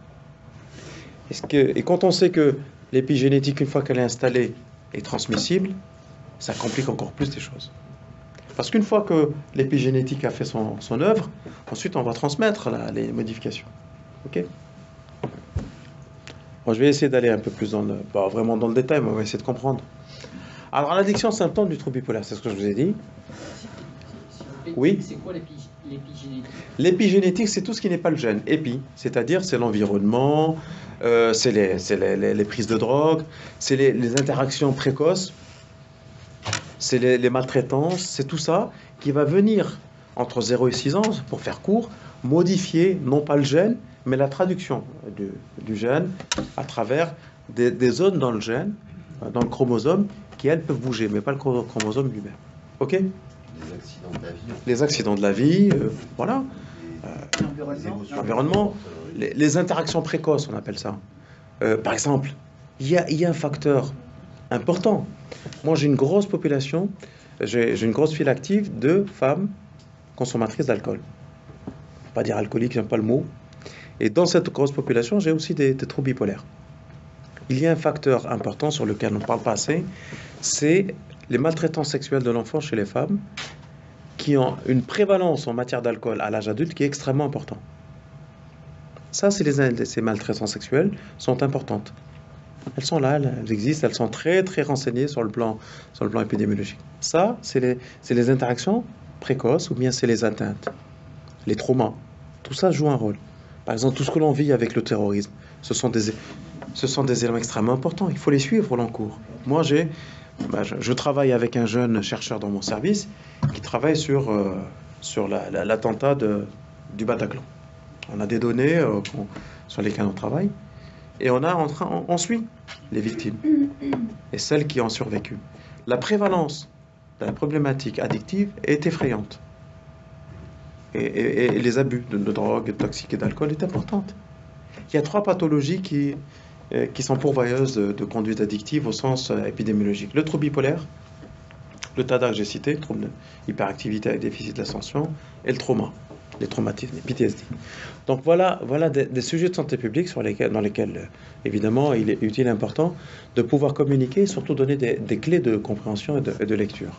Et quand on sait que l'épigénétique, une fois qu'elle est installée, est transmissible, ça complique encore plus les choses. Parce qu'une fois que l'épigénétique a fait son œuvre, ensuite on va transmettre les modifications. Ok? Bon, je vais essayer d'aller un peu plus vraiment dans le détail, mais on va essayer de comprendre. Alors, l'addiction symptôme du trouble bipolaire, c'est ce que je vous ai dit. Oui. C'est quoi l'épigénétique? L'épigénétique, c'est tout ce qui n'est pas le gène. C'est-à-dire c'est l'environnement, c'est les prises de drogue, c'est les interactions précoces, c'est les maltraitances, c'est tout ça qui va venir entre 0 et 6 ans, pour faire court, modifier non pas le gène, mais la traduction du gène à travers des zones dans le gène, dans le chromosome, qui elles peuvent bouger, mais pas le chromosome lui-même. Ok? Les accidents de la vie. Les accidents de la vie, voilà. L'environnement. Les interactions précoces, on appelle ça. Par exemple, il y a un facteur important. Moi, j'ai une grosse population, j'ai une grosse file active de femmes consommatrices d'alcool. Pas dire alcoolique, j'aime pas le mot. Et dans cette grosse population, j'ai aussi des troubles bipolaires. Il y a un facteur important sur lequel on ne parle pas assez, c'est les maltraitances sexuelles de l'enfant chez les femmes qui ont une prévalence en matière d'alcool à l'âge adulte qui est extrêmement important. Ça, ces maltraitances sexuelles sont importantes. Elles sont là, elles existent, elles sont très très renseignées sur le plan épidémiologique. Ça, c'est les interactions précoces ou bien c'est les atteintes, les traumas. Tout ça joue un rôle. Par exemple, tout ce que l'on vit avec le terrorisme, ce sont des éléments extrêmement importants. Il faut les suivre au long cours. Moi, je travaille avec un jeune chercheur dans mon service qui travaille sur l'attentat du Bataclan. On a des données sur lesquelles on travaille et on suit les victimes et celles qui ont survécu. La prévalence de la problématique addictive est effrayante. Et les abus de drogue, de toxiques et d'alcool est importante. Il y a 3 pathologies qui sont pourvoyeuses de conduite addictive au sens épidémiologique. Le trouble bipolaire, le TADA que j'ai cité, trouble d'hyperactivité avec déficit d'attention, et le trauma. les traumatismes, les PTSD. Donc voilà des sujets de santé publique dans lesquels, évidemment, il est utile et important de pouvoir communiquer et surtout donner des clés de compréhension et de lecture.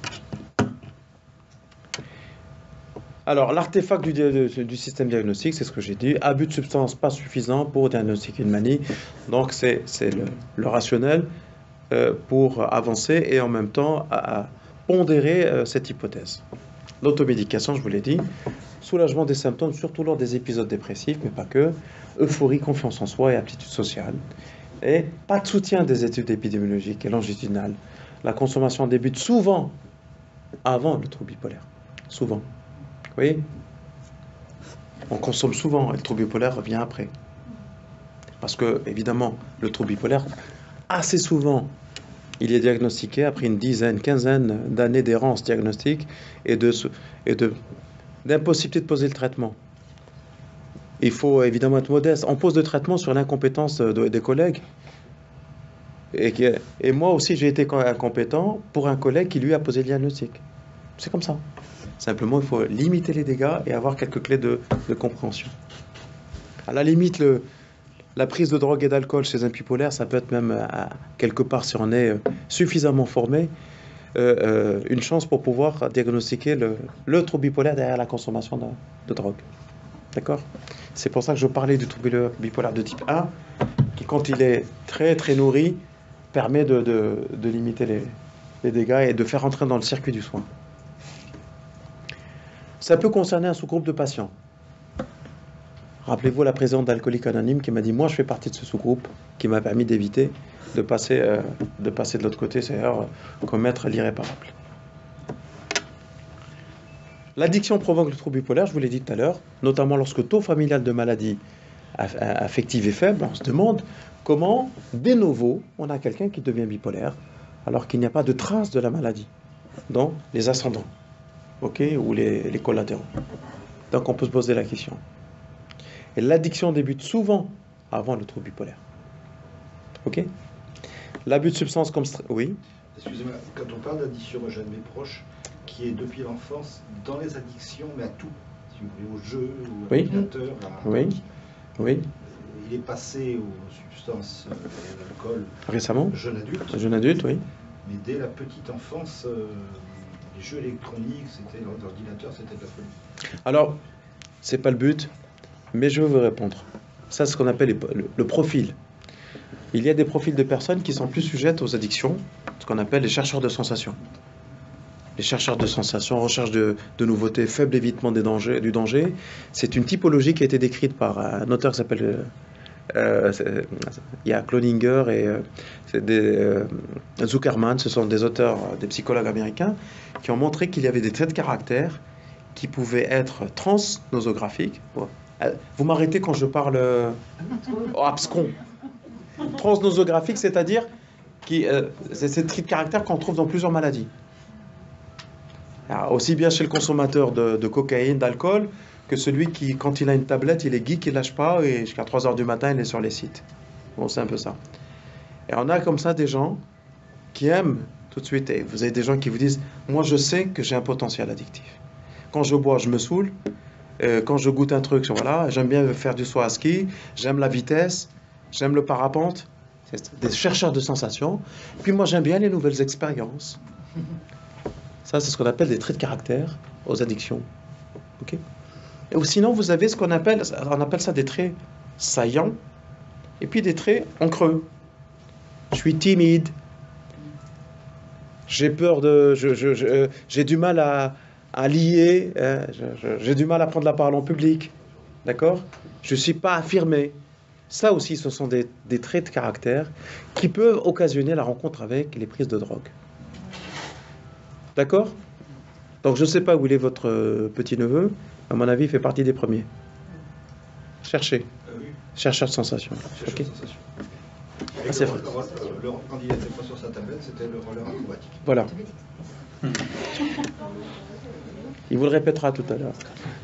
Alors, l'artefact du système diagnostique, c'est ce que j'ai dit. Abus de substance pas suffisant pour diagnostiquer une manie. Donc, c'est le rationnel pour avancer et en même temps à pondérer cette hypothèse. L'automédication, je vous l'ai dit. Soulagement des symptômes, surtout lors des épisodes dépressifs, mais pas que. Euphorie, confiance en soi et aptitude sociale. Et pas de soutien des études épidémiologiques et longitudinales. La consommation débute souvent avant le trouble bipolaire. Souvent. Vous voyez ? On consomme souvent et le trouble bipolaire revient après. Parce que, évidemment, le trouble bipolaire, assez souvent, il est diagnostiqué après une dizaine, quinzaine d'années d'errance diagnostique et d'impossibilité de poser le traitement. Il faut évidemment être modeste. On pose le traitement sur l'incompétence des collègues. Et moi aussi, j'ai été incompétent pour un collègue qui lui a posé le diagnostic. C'est comme ça. Simplement, il faut limiter les dégâts et avoir quelques clés de compréhension. À la limite, la prise de drogue et d'alcool chez un bipolaire, ça peut être même, quelque part, si on est suffisamment formé, une chance pour pouvoir diagnostiquer le trouble bipolaire derrière la consommation de drogue. D'accord ? C'est pour ça que je parlais du trouble bipolaire de type 1, qui, quand il est très, très nourri, permet de limiter les dégâts et de faire entrer dans le circuit du soin. Ça peut concerner un sous-groupe de patients. Rappelez-vous la présidente d'Alcooliques Anonymes qui m'a dit « Moi, je fais partie de ce sous-groupe qui m'a permis d'éviter de passer de l'autre côté, c'est-à-dire commettre l'irréparable. » L'addiction provoque le trouble bipolaire, je vous l'ai dit tout à l'heure, notamment lorsque le taux familial de maladie affective est faible. On se demande comment, de novo, on a quelqu'un qui devient bipolaire alors qu'il n'y a pas de trace de la maladie dans les ascendants. Ou les collatéraux. Donc on peut se poser la question. Et l'addiction débute souvent avant le trouble bipolaire. Ok ? L'abus de substances comme... Oui ? Excusez-moi, quand on parle d'addiction, moi j'ai un de mes proches qui est depuis l'enfance dans les addictions, mais à tout. Si vous voulez, au jeu, au ordinateur, Oui. Il est passé aux substances et à l'alcool. Récemment ? Jeune adulte. Jeune adulte, oui. Mais dès la petite enfance... les jeux électroniques, c'était l'ordinateur, c'était de la folie. Alors, c'est pas le but, mais je veux vous répondre. Ça, c'est ce qu'on appelle le profil. Il y a des profils de personnes qui sont plus sujettes aux addictions, ce qu'on appelle les chercheurs de sensations. Les chercheurs de sensations, recherche de nouveautés, faible évitement du danger. C'est une typologie qui a été décrite par un auteur qui s'appelle... il y a Cloninger et Zuckerman, ce sont des auteurs, des psychologues américains, qui ont montré qu'il y avait des traits de caractère qui pouvaient être transnosographiques. Vous m'arrêtez quand je parle abscon. Transnosographique, c'est-à-dire c'est ces traits de caractère qu'on trouve dans plusieurs maladies. Alors, aussi bien chez le consommateur de cocaïne, d'alcool, que celui qui, quand il a une tablette, il est geek, il lâche pas, et jusqu'à 3h du matin, il est sur les sites. Bon, c'est un peu ça. Et on a comme ça des gens qui aiment tout de suite, et vous avez des gens qui vous disent « Moi, je sais que j'ai un potentiel addictif. Quand je bois, je me saoule. Quand je goûte un truc, voilà, j'aime bien faire du saut à ski, j'aime la vitesse, j'aime le parapente. » C'est des chercheurs de sensations. Puis moi, j'aime bien les nouvelles expériences. Ça, c'est ce qu'on appelle des traits de caractère aux addictions. Ok ? Ou sinon, vous avez ce qu'on appelle ça des traits saillants, et puis des traits en creux. Je suis timide, j'ai peur j'ai du mal à lier, j'ai du mal à prendre la parole en public, d'accord ? Je ne suis pas affirmé. Ça aussi, ce sont des traits de caractère qui peuvent occasionner la rencontre avec les prises de drogue. D'accord ? Donc, je ne sais pas où il est votre petit-neveu. À mon avis, il fait partie des premiers. Cherchez. Oui. Chercheur de sensations. Chercheur Okay. de sensations. C'est vrai. Quand il n'était pas sur sa tablette, c'était le roller acrobatique. Voilà. Il vous le répétera tout à l'heure.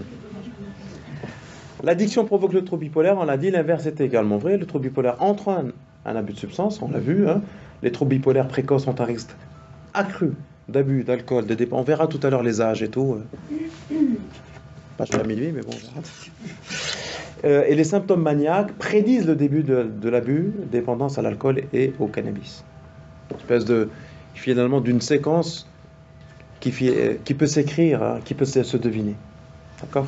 L'addiction provoque le trouble bipolaire, on l'a dit, l'inverse est également vrai. Le trouble bipolaire entraîne un abus de substance, on l'a vu. Hein. Les troubles bipolaires précoces ont un risque accru d'abus, d'alcool, de dépendance. On verra tout à l'heure les âges et tout. Pas jusqu'à minuit, mais bon, j'arrête. Et les symptômes maniaques prédisent le début de l'abus, dépendance à l'alcool et au cannabis. Une espèce de, finalement, d'une séquence qui peut s'écrire, hein, qui peut se deviner. D'accord?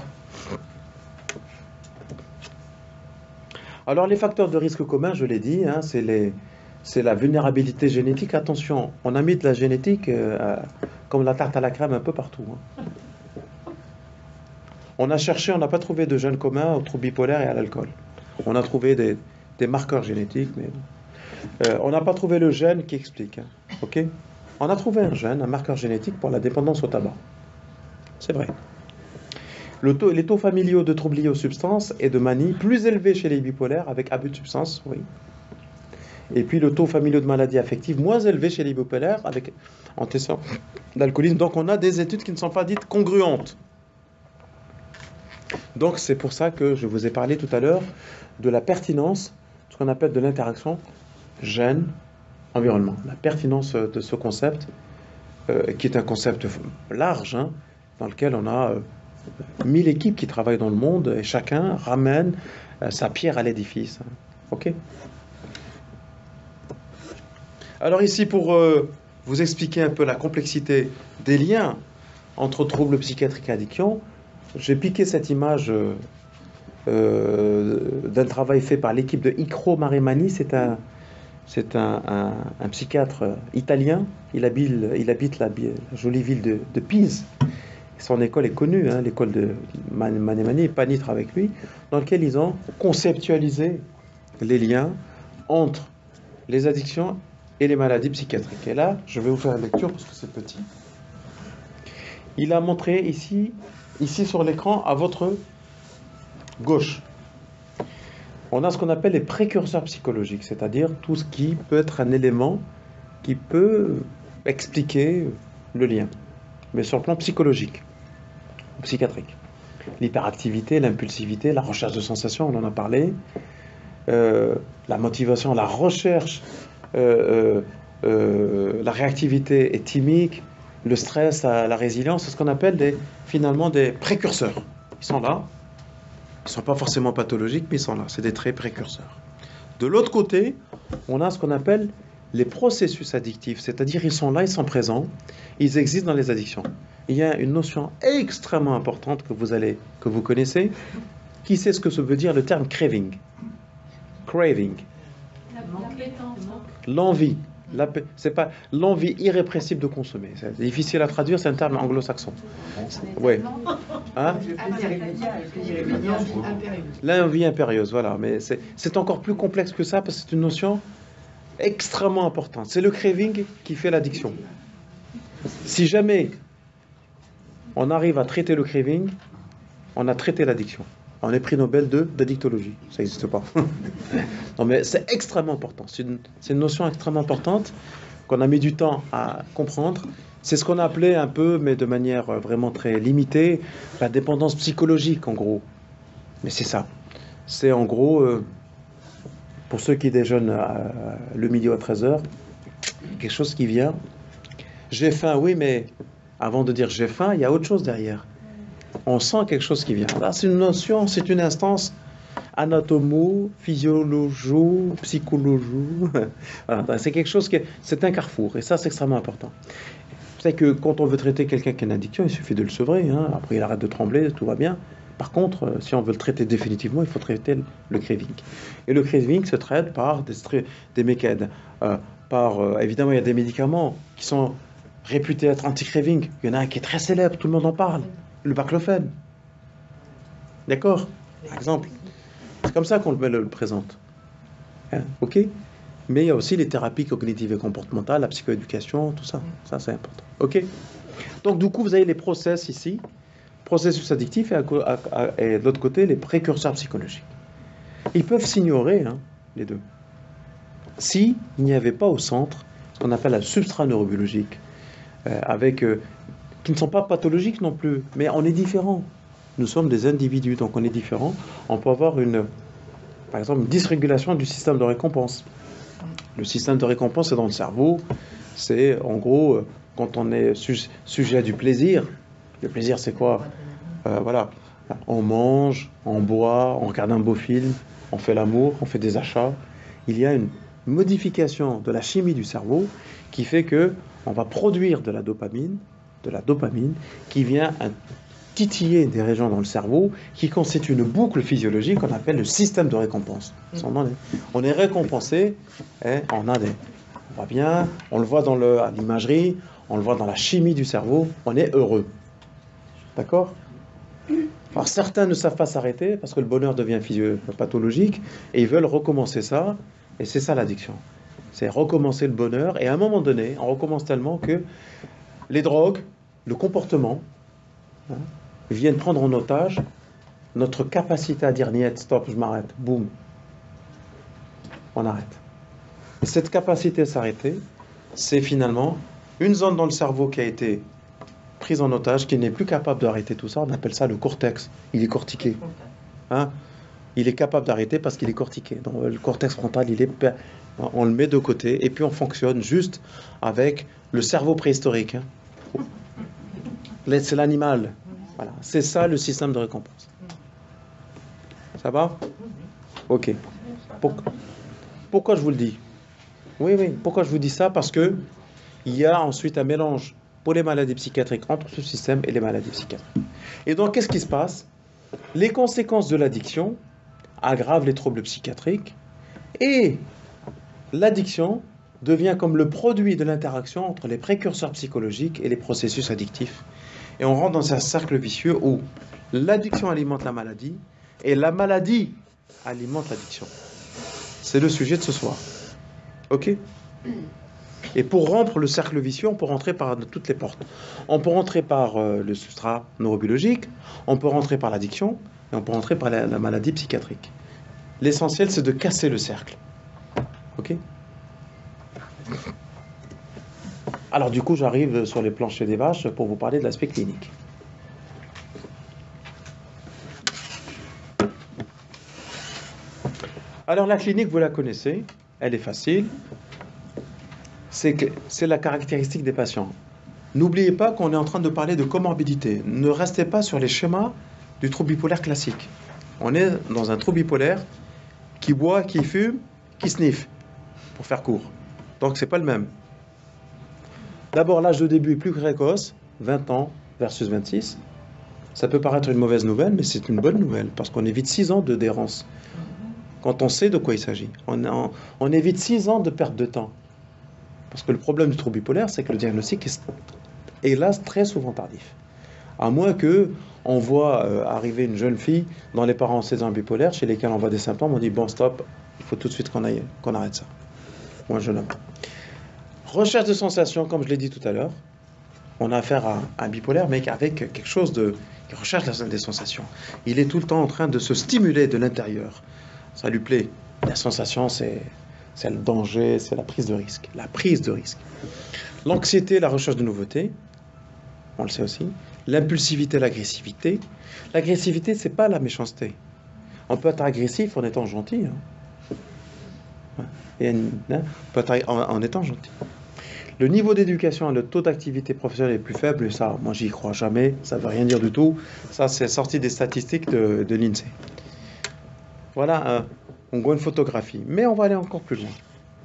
Alors, les facteurs de risque communs, je l'ai dit, hein, c'est la vulnérabilité génétique. Attention, on a mis de la génétique comme la tarte à la crème un peu partout. Hein. On a cherché, on n'a pas trouvé de gènes communs aux troubles bipolaires et à l'alcool. On a trouvé des marqueurs génétiques, mais on n'a pas trouvé le gène qui explique. Hein. Ok? On a trouvé un gène, un marqueur génétique pour la dépendance au tabac. C'est vrai. Les taux familiaux de troubles liés aux substances et de manie plus élevés chez les bipolaires avec abus de substances, oui. Et puis le taux familial de maladies affectives moins élevé chez les bipolaires avec antécédents d'alcoolisme. Donc on a des études qui ne sont pas dites congruentes. Donc c'est pour ça que je vous ai parlé tout à l'heure de la pertinence, ce qu'on appelle de l'interaction gène-environnement. La pertinence de ce concept, qui est un concept large, hein, dans lequel on a 1000 équipes qui travaillent dans le monde et chacun ramène sa pierre à l'édifice. Hein. Ok? Alors ici, pour vous expliquer un peu la complexité des liens entre troubles psychiatriques et addiction, j'ai piqué cette image d'un travail fait par l'équipe de Icro Maremani. C'est un psychiatre italien. Il habite la jolie ville de Pise. Son école est connue, hein, l'école de Maremani, et Pani travaille avec lui, dans lequel ils ont conceptualisé les liens entre les addictions et les maladies psychiatriques. Et là, je vais vous faire la lecture parce que c'est petit. Il a montré ici sur l'écran, à votre gauche, on a ce qu'on appelle les précurseurs psychologiques, c'est-à-dire tout ce qui peut être un élément qui peut expliquer le lien, mais sur le plan psychologique, psychiatrique. L'hyperactivité, l'impulsivité, la recherche de sensations, on en a parlé, la motivation, la recherche, la réactivité thymique, le stress, la résilience, c'est ce qu'on appelle finalement des précurseurs. Ils sont là, ils ne sont pas forcément pathologiques, mais ils sont là, c'est des traits précurseurs. De l'autre côté, on a ce qu'on appelle les processus addictifs, c'est-à-dire ils sont là, ils sont présents, ils existent dans les addictions. Il y a une notion extrêmement importante que vous connaissez. Qui sait ce que ça veut dire le terme craving? Craving. L'envie. C'est pas l'envie irrépressible de consommer. C'est difficile à traduire, c'est un terme anglo-saxon. Oui. Hein? L'envie impérieuse, voilà. Mais c'est encore plus complexe que ça parce que c'est une notion extrêmement importante. C'est le craving qui fait l'addiction. Si jamais on arrive à traiter le craving, on a traité l'addiction. On est prix Nobel d'addictologie. Ça n'existe pas. Non, mais c'est extrêmement important. C'est une notion extrêmement importante qu'on a mis du temps à comprendre. C'est ce qu'on a appelé un peu, mais de manière vraiment très limitée, la dépendance psychologique, en gros. Mais c'est ça. C'est en gros, pour ceux qui déjeunent le midi à 13h, quelque chose qui vient. J'ai faim, oui, mais avant de dire j'ai faim, il y a autre chose derrière. On sent quelque chose qui vient. Là, c'est une notion, c'est une instance anatomo, physiologie, psychologie. Voilà, c'est quelque chose c'est un carrefour. Et ça, c'est extrêmement important. C'est que quand on veut traiter quelqu'un qui a une addiction, il suffit de le sevrer. Hein. Après, il arrête de trembler, tout va bien. Par contre, si on veut le traiter définitivement, il faut traiter le craving. Et le craving se traite par des mécanes. Évidemment, il y a des médicaments qui sont réputés être anti-craving. Il y en a un qui est très célèbre, tout le monde en parle. Le baclofène. D'accord? Par exemple. C'est comme ça qu'on le présente. Hein? Ok? Mais il y a aussi les thérapies cognitives et comportementales, la psychoéducation, tout ça. Ça, c'est important. Ok? Donc, du coup, vous avez les process ici. Processus addictifs et de l'autre côté, les précurseurs psychologiques. Ils peuvent s'ignorer, hein, les deux. S'il n'y avait pas au centre ce qu'on appelle la substrat neurobiologique, qui ne sont pas pathologiques non plus, mais on est différents. Nous sommes des individus, donc on est différents. On peut avoir par exemple, une dysrégulation du système de récompense. Le système de récompense est dans le cerveau. C'est en gros, quand on est sujet à du plaisir. Le plaisir, c'est quoi? Voilà. On mange, on boit, on regarde un beau film, on fait l'amour, on fait des achats. Il y a une modification de la chimie du cerveau qui fait que on va produire de la dopamine qui vient titiller des régions dans le cerveau qui constituent une boucle physiologique qu'on appelle le système de récompense. On est récompensé, et on va bien, on le voit à l'imagerie, on le voit dans la chimie du cerveau, on est heureux. D'accord ? Alors certains ne savent pas s'arrêter parce que le bonheur devient pathologique et ils veulent recommencer ça, et c'est ça l'addiction. C'est recommencer le bonheur, et à un moment donné, on recommence tellement que les drogues, le comportement, viennent prendre en otage notre capacité à dire niet, stop, je m'arrête, boum. On arrête. Et cette capacité à s'arrêter, c'est finalement une zone dans le cerveau qui a été prise en otage, qui n'est plus capable d'arrêter tout ça. On appelle ça le cortex. Il est cortiqué. Il est capable d'arrêter parce qu'il est cortiqué. Donc le cortex frontal, on le met de côté et puis on fonctionne juste avec le cerveau préhistorique. C'est l'animal. Voilà. C'est ça le système de récompense. Ça va ? Ok. Pourquoi je vous le dis ? Oui. Pourquoi je vous dis ça ? Parce que il y a ensuite un mélange pour les maladies psychiatriques entre ce système et les maladies psychiatriques. Et donc, qu'est-ce qui se passe ? Les conséquences de l'addiction aggravent les troubles psychiatriques et l'addiction devient comme le produit de l'interaction entre les précurseurs psychologiques et les processus addictifs. Et on rentre dans un cercle vicieux où l'addiction alimente la maladie et la maladie alimente l'addiction. C'est le sujet de ce soir. Ok ? Et pour rompre le cercle vicieux, on peut rentrer par toutes les portes. On peut rentrer par le substrat neurobiologique, on peut rentrer par l'addiction, et on peut rentrer par la maladie psychiatrique. L'essentiel, c'est de casser le cercle. Ok ? Alors du coup, j'arrive sur les planchers des vaches pour vous parler de l'aspect clinique. Alors la clinique, vous la connaissez, elle est facile. C'est la caractéristique des patients. N'oubliez pas qu'on est en train de parler de comorbidité. Ne restez pas sur les schémas du trouble bipolaire classique. On est dans un trouble bipolaire qui boit, qui fume, qui sniffe, pour faire court. Donc c'est pas le même. D'abord, l'âge de début est plus précoce, 20 ans versus 26. Ça peut paraître une mauvaise nouvelle, mais c'est une bonne nouvelle, parce qu'on évite 6 ans de d'errance. Quand on sait de quoi il s'agit. On évite 6 ans de perte de temps. Parce que le problème du trouble bipolaire, c'est que le diagnostic est, hélas, très souvent tardif. À moins qu'on voit arriver une jeune fille dont les parents ont syndrome bipolaire, chez lesquels on voit des symptômes, on dit bon stop, il faut tout de suite qu'on arrête ça. Ou un jeune homme. Recherche de sensations, comme je l'ai dit tout à l'heure. On a affaire à un bipolaire, mais avec quelque chose qui recherche des sensations. Il est tout le temps en train de se stimuler de l'intérieur. Ça lui plaît. La sensation, c'est le danger, c'est la prise de risque. La prise de risque. L'anxiété, la recherche de nouveautés. On le sait aussi. L'impulsivité, l'agressivité. L'agressivité, c'est pas la méchanceté. On peut être agressif en étant gentil. On peut être en étant gentil. Le niveau d'éducation et le taux d'activité professionnelle est plus faible, et ça, moi, j'y crois jamais. Ça ne veut rien dire du tout. Ça, c'est sorti des statistiques de l'INSEE. Voilà, on voit une photographie. Mais on va aller encore plus loin.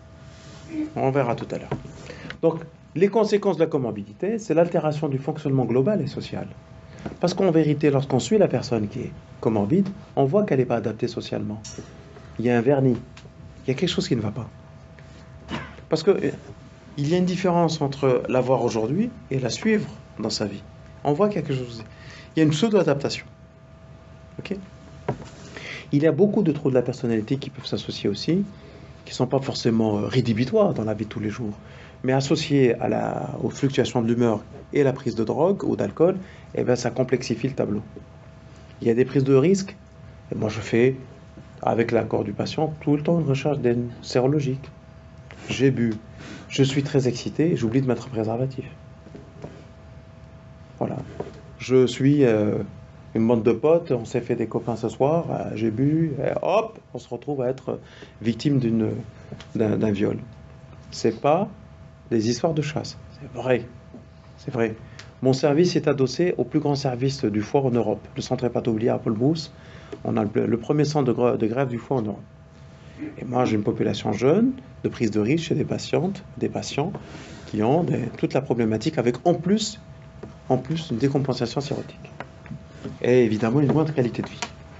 On verra tout à l'heure. Donc, les conséquences de la comorbidité, c'est l'altération du fonctionnement global et social. Parce qu'en vérité, lorsqu'on suit la personne qui est comorbide, on voit qu'elle n'est pas adaptée socialement. Il y a un vernis. Il y a quelque chose qui ne va pas. Parce que il y a une différence entre la voir aujourd'hui et la suivre dans sa vie. On voit quelque chose. Il y a une pseudo-adaptation. Ok ? Il y a beaucoup de troubles de la personnalité qui peuvent s'associer aussi, qui ne sont pas forcément rédhibitoires dans la vie de tous les jours, mais associés aux fluctuations de l'humeur et la prise de drogue ou d'alcool, eh bien, ça complexifie le tableau. Il y a des prises de risques. Et moi, je fais, avec l'accord du patient, tout le temps une recherche sérologique. J'ai bu, je suis très excité, et j'oublie de mettre un préservatif. Voilà. Je suis une bande de potes, on s'est fait des copains ce soir, j'ai bu, et hop, on se retrouve à être victime d'un viol. C'est pas des histoires de chasse, c'est vrai. C'est vrai. Mon service est adossé au plus grand service du foie en Europe, le centre hépatobiliaire à Paul-Brousse. On a le premier centre de greffe du foie en Europe. Et moi, j'ai une population jeune, de prise de risque chez des patientes, des patients qui ont toute la problématique avec en plus une décompensation cirrhotique. Et évidemment, une moindre qualité de vie.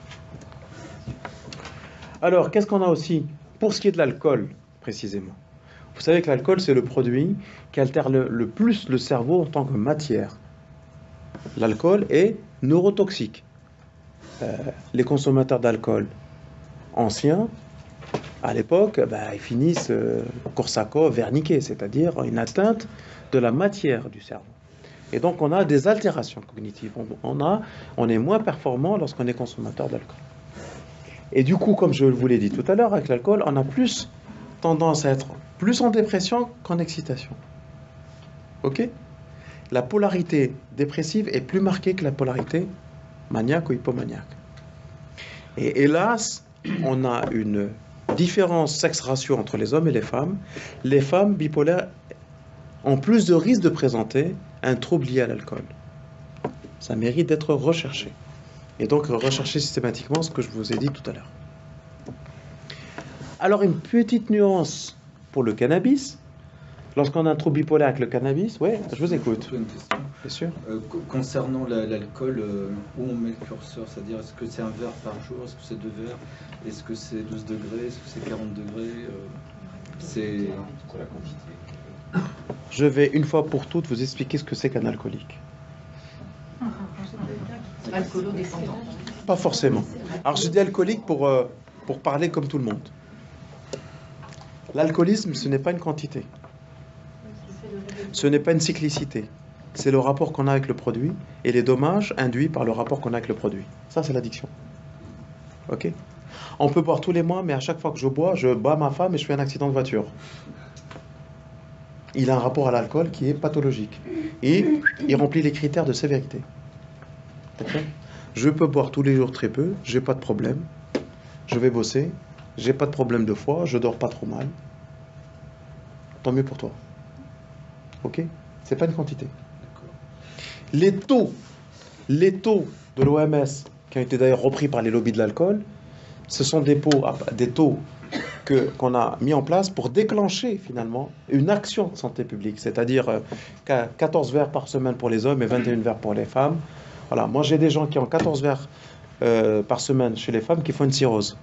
Alors, qu'est-ce qu'on a aussi pour ce qui est de l'alcool, précisément? Vous savez que l'alcool, c'est le produit qui altère le plus le cerveau en tant que matière. L'alcool est neurotoxique. Les consommateurs d'alcool anciens, à l'époque, ils finissent Korsakoff, verniqués, c'est-à-dire une atteinte de la matière du cerveau. Et donc, on a des altérations cognitives. On est moins performant lorsqu'on est consommateur d'alcool. Et du coup, comme je vous l'ai dit tout à l'heure, avec l'alcool, on a plus tendance à être plus en dépression qu'en excitation. Ok? La polarité dépressive est plus marquée que la polarité maniaque ou hypomaniaque. Et hélas, on a une différence sexe-ratio entre les hommes et les femmes. Les femmes bipolaires ont plus de risques de présenter un trouble lié à l'alcool. Ça mérite d'être recherché. Et donc rechercher systématiquement ce que je vous ai dit tout à l'heure. Alors une petite nuance pour le cannabis. Lorsqu'on a un trouble bipolaire avec le cannabis, oui, je vous écoute. Une question. Bien sûr. Concernant l'alcool, où on met le curseur? C'est-à-dire, est-ce que c'est un verre par jour? Est-ce que c'est 2 verres? Est-ce que c'est 12 degrés? Est-ce que c'est 40 degrés? C'est Quoi la quantité? Je vais une fois pour toutes vous expliquer ce que c'est qu'un alcoolique. Alcoolo-dépendant. Pas forcément. Alors je dis alcoolique pour parler comme tout le monde. L'alcoolisme, ce n'est pas une quantité. Ce n'est pas une cyclicité. C'est le rapport qu'on a avec le produit et les dommages induits par le rapport qu'on a avec le produit. Ça, c'est l'addiction. Ok? On peut boire tous les mois, mais à chaque fois que je bats ma femme et je fais un accident de voiture. Il a un rapport à l'alcool qui est pathologique. Et il remplit les critères de sévérité. D'accord? Je peux boire tous les jours très peu, j'ai pas de problème. Je vais bosser, j'ai pas de problème de foie, je dors pas trop mal. Tant mieux pour toi. Ok? C'est pas une quantité. Les taux de l'OMS, qui ont été d'ailleurs repris par les lobbies de l'alcool, ce sont des taux qu'on a mis en place pour déclencher finalement une action de santé publique, c'est-à-dire 14 verres par semaine pour les hommes et 21 verres pour les femmes. Voilà, moi j'ai des gens qui ont 14 verres par semaine chez les femmes qui font une cirrhose.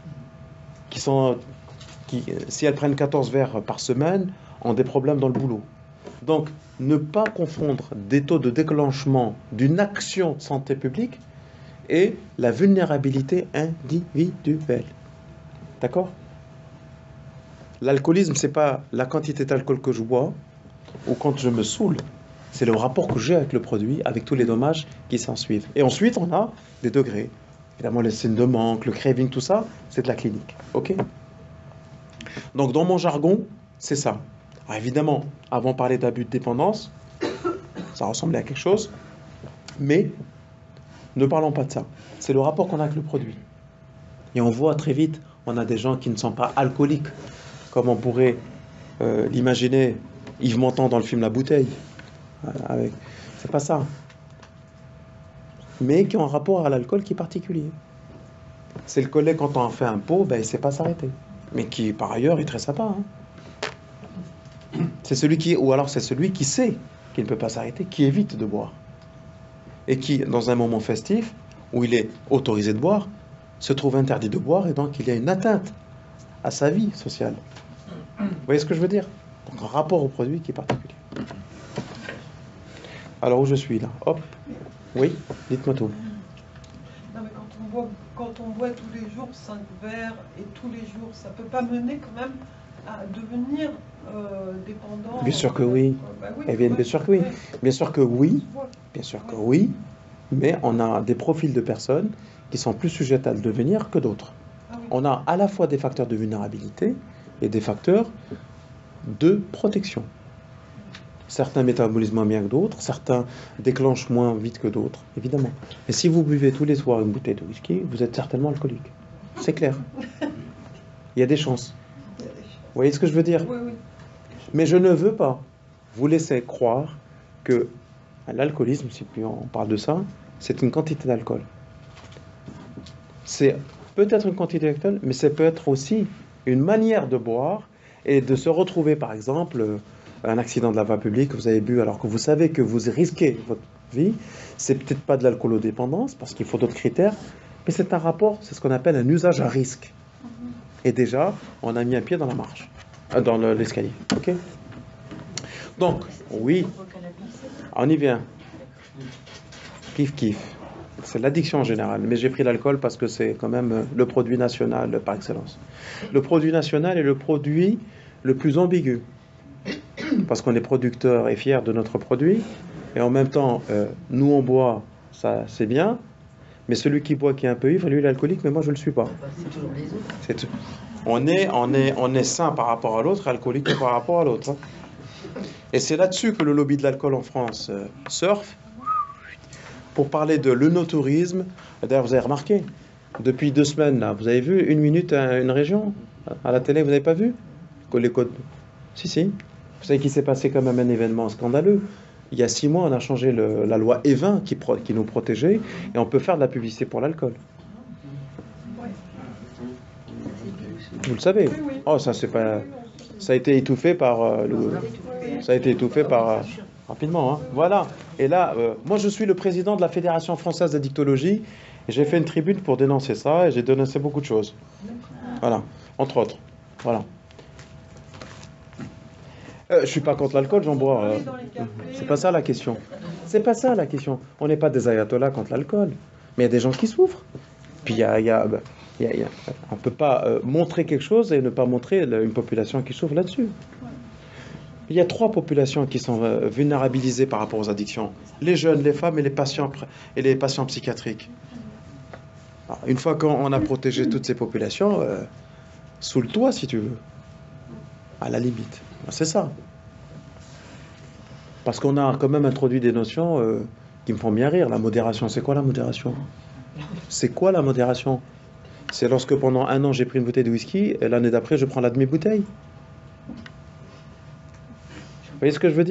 Si elles prennent 14 verres par semaine, ont des problèmes dans le boulot. Donc, ne pas confondre des taux de déclenchement d'une action de santé publique et la vulnérabilité individuelle. D'accord? L'alcoolisme, c'est pas la quantité d'alcool que je bois ou quand je me saoule. C'est le rapport que j'ai avec le produit, avec tous les dommages qui s'en suivent. Et ensuite, on a des degrés. Évidemment, les signes de manque, le craving, tout ça, c'est de la clinique. Ok? Donc, dans mon jargon, c'est ça. Alors, évidemment, avant de parler d'abus de dépendance, ça ressemblait à quelque chose. Mais ne parlons pas de ça. C'est le rapport qu'on a avec le produit. Et on voit très vite, on a des gens qui ne sont pas alcooliques, comme on pourrait l'imaginer Yves Montand dans le film La Bouteille. C'est pas ça. Mais qui ont un rapport à l'alcool qui est particulier. C'est le collègue quand on fait un pot, il ne sait pas s'arrêter. Mais qui, par ailleurs, est très sympa. C'est celui qui sait qu'il ne peut pas s'arrêter, qui évite de boire. Et qui, dans un moment festif, où il est autorisé de boire, se trouve interdit de boire, et donc il y a une atteinte à sa vie sociale. Vous voyez ce que je veux dire? Donc un rapport au produit qui est particulier. Alors où je suis là? Hop. Oui, dites-moi tout. Non, mais quand on boit tous les jours 5 verres et tous les jours, ça peut pas mener quand même à devenir dépendant? Bien sûr que oui. Oui. Eh bien, bien sûr que oui. Bien sûr que oui. Bien sûr que oui. Mais on a des profils de personnes qui sont plus sujettes à le devenir que d'autres. Ah oui. On a à la fois des facteurs de vulnérabilité et des facteurs de protection. Certains métabolisent moins bien que d'autres, certains déclenchent moins vite que d'autres, évidemment. Mais si vous buvez tous les soirs une bouteille de whisky, vous êtes certainement alcoolique. C'est clair. Il y a des chances. Vous voyez ce que je veux dire? Oui, oui. Mais je ne veux pas vous laisser croire que L'alcoolisme, si plus on parle de ça, c'est une quantité d'alcool. C'est peut-être une quantité d'alcool, mais ça peut être aussi une manière de boire et de se retrouver, par exemple, un accident de la voie publique que vous avez bu alors que vous savez que vous risquez votre vie. C'est peut-être pas de l'alcoolodépendance parce qu'il faut d'autres critères, mais c'est un rapport, c'est ce qu'on appelle un usage à risque. Et déjà, on a mis un pied dans la marche, dans l'escalier. Ok ? Donc, oui, on y vient. Kiff, kiff. C'est l'addiction en général. Mais j'ai pris l'alcool parce que c'est quand même le produit national par excellence. Le produit national est le produit le plus ambigu. Parce qu'on est producteur et fier de notre produit. Et en même temps, nous on boit, ça c'est bien. Mais celui qui boit qui est un peu ivre, lui il est alcoolique, mais moi je ne le suis pas. C'est toujours les autres. C'est tout. On est sain par rapport à l'autre, alcoolique par rapport à l'autre. Et c'est là-dessus que le lobby de l'alcool en France surfe. Pour parler de l'œnotourisme, d'ailleurs vous avez remarqué, depuis 2 semaines, là, vous avez vu une minute à une région à la télé, vous n'avez pas vu les codes. Si. Vous savez qu'il s'est passé quand même un événement scandaleux. Il y a 6 mois, on a changé la loi E20 qui nous protégeait et on peut faire de la publicité pour l'alcool. Vous le savez. Oui. Oh, ça c'est pas. Ça a été étouffé par Ça a été étouffé par rapidement. Hein. Voilà. Et là, moi je suis le président de la Fédération française d'addictologie. Et j'ai fait une tribune pour dénoncer ça et j'ai dénoncé beaucoup de choses. Voilà. Entre autres. Voilà. Je suis pas contre l'alcool, j'en bois. C'est pas ça la question. C'est pas ça la question. On n'est pas des ayatollahs contre l'alcool. Mais il y a des gens qui souffrent. Puis on peut pas montrer quelque chose et ne pas montrer une population qui souffre là-dessus. Il y a 3 populations qui sont vulnérabilisées par rapport aux addictions. Les jeunes, les femmes et les patients psychiatriques. Alors, une fois qu'on a protégé toutes ces populations, sous le toit si tu veux. À la limite. C'est ça. Parce qu'on a quand même introduit des notions qui me font bien rire. La modération, c'est quoi la modération ? C'est quoi la modération ? C'est lorsque pendant 1 an j'ai pris une bouteille de whisky et l'année d'après je prends la demi-bouteille. Vous voyez ce que je veux dire ?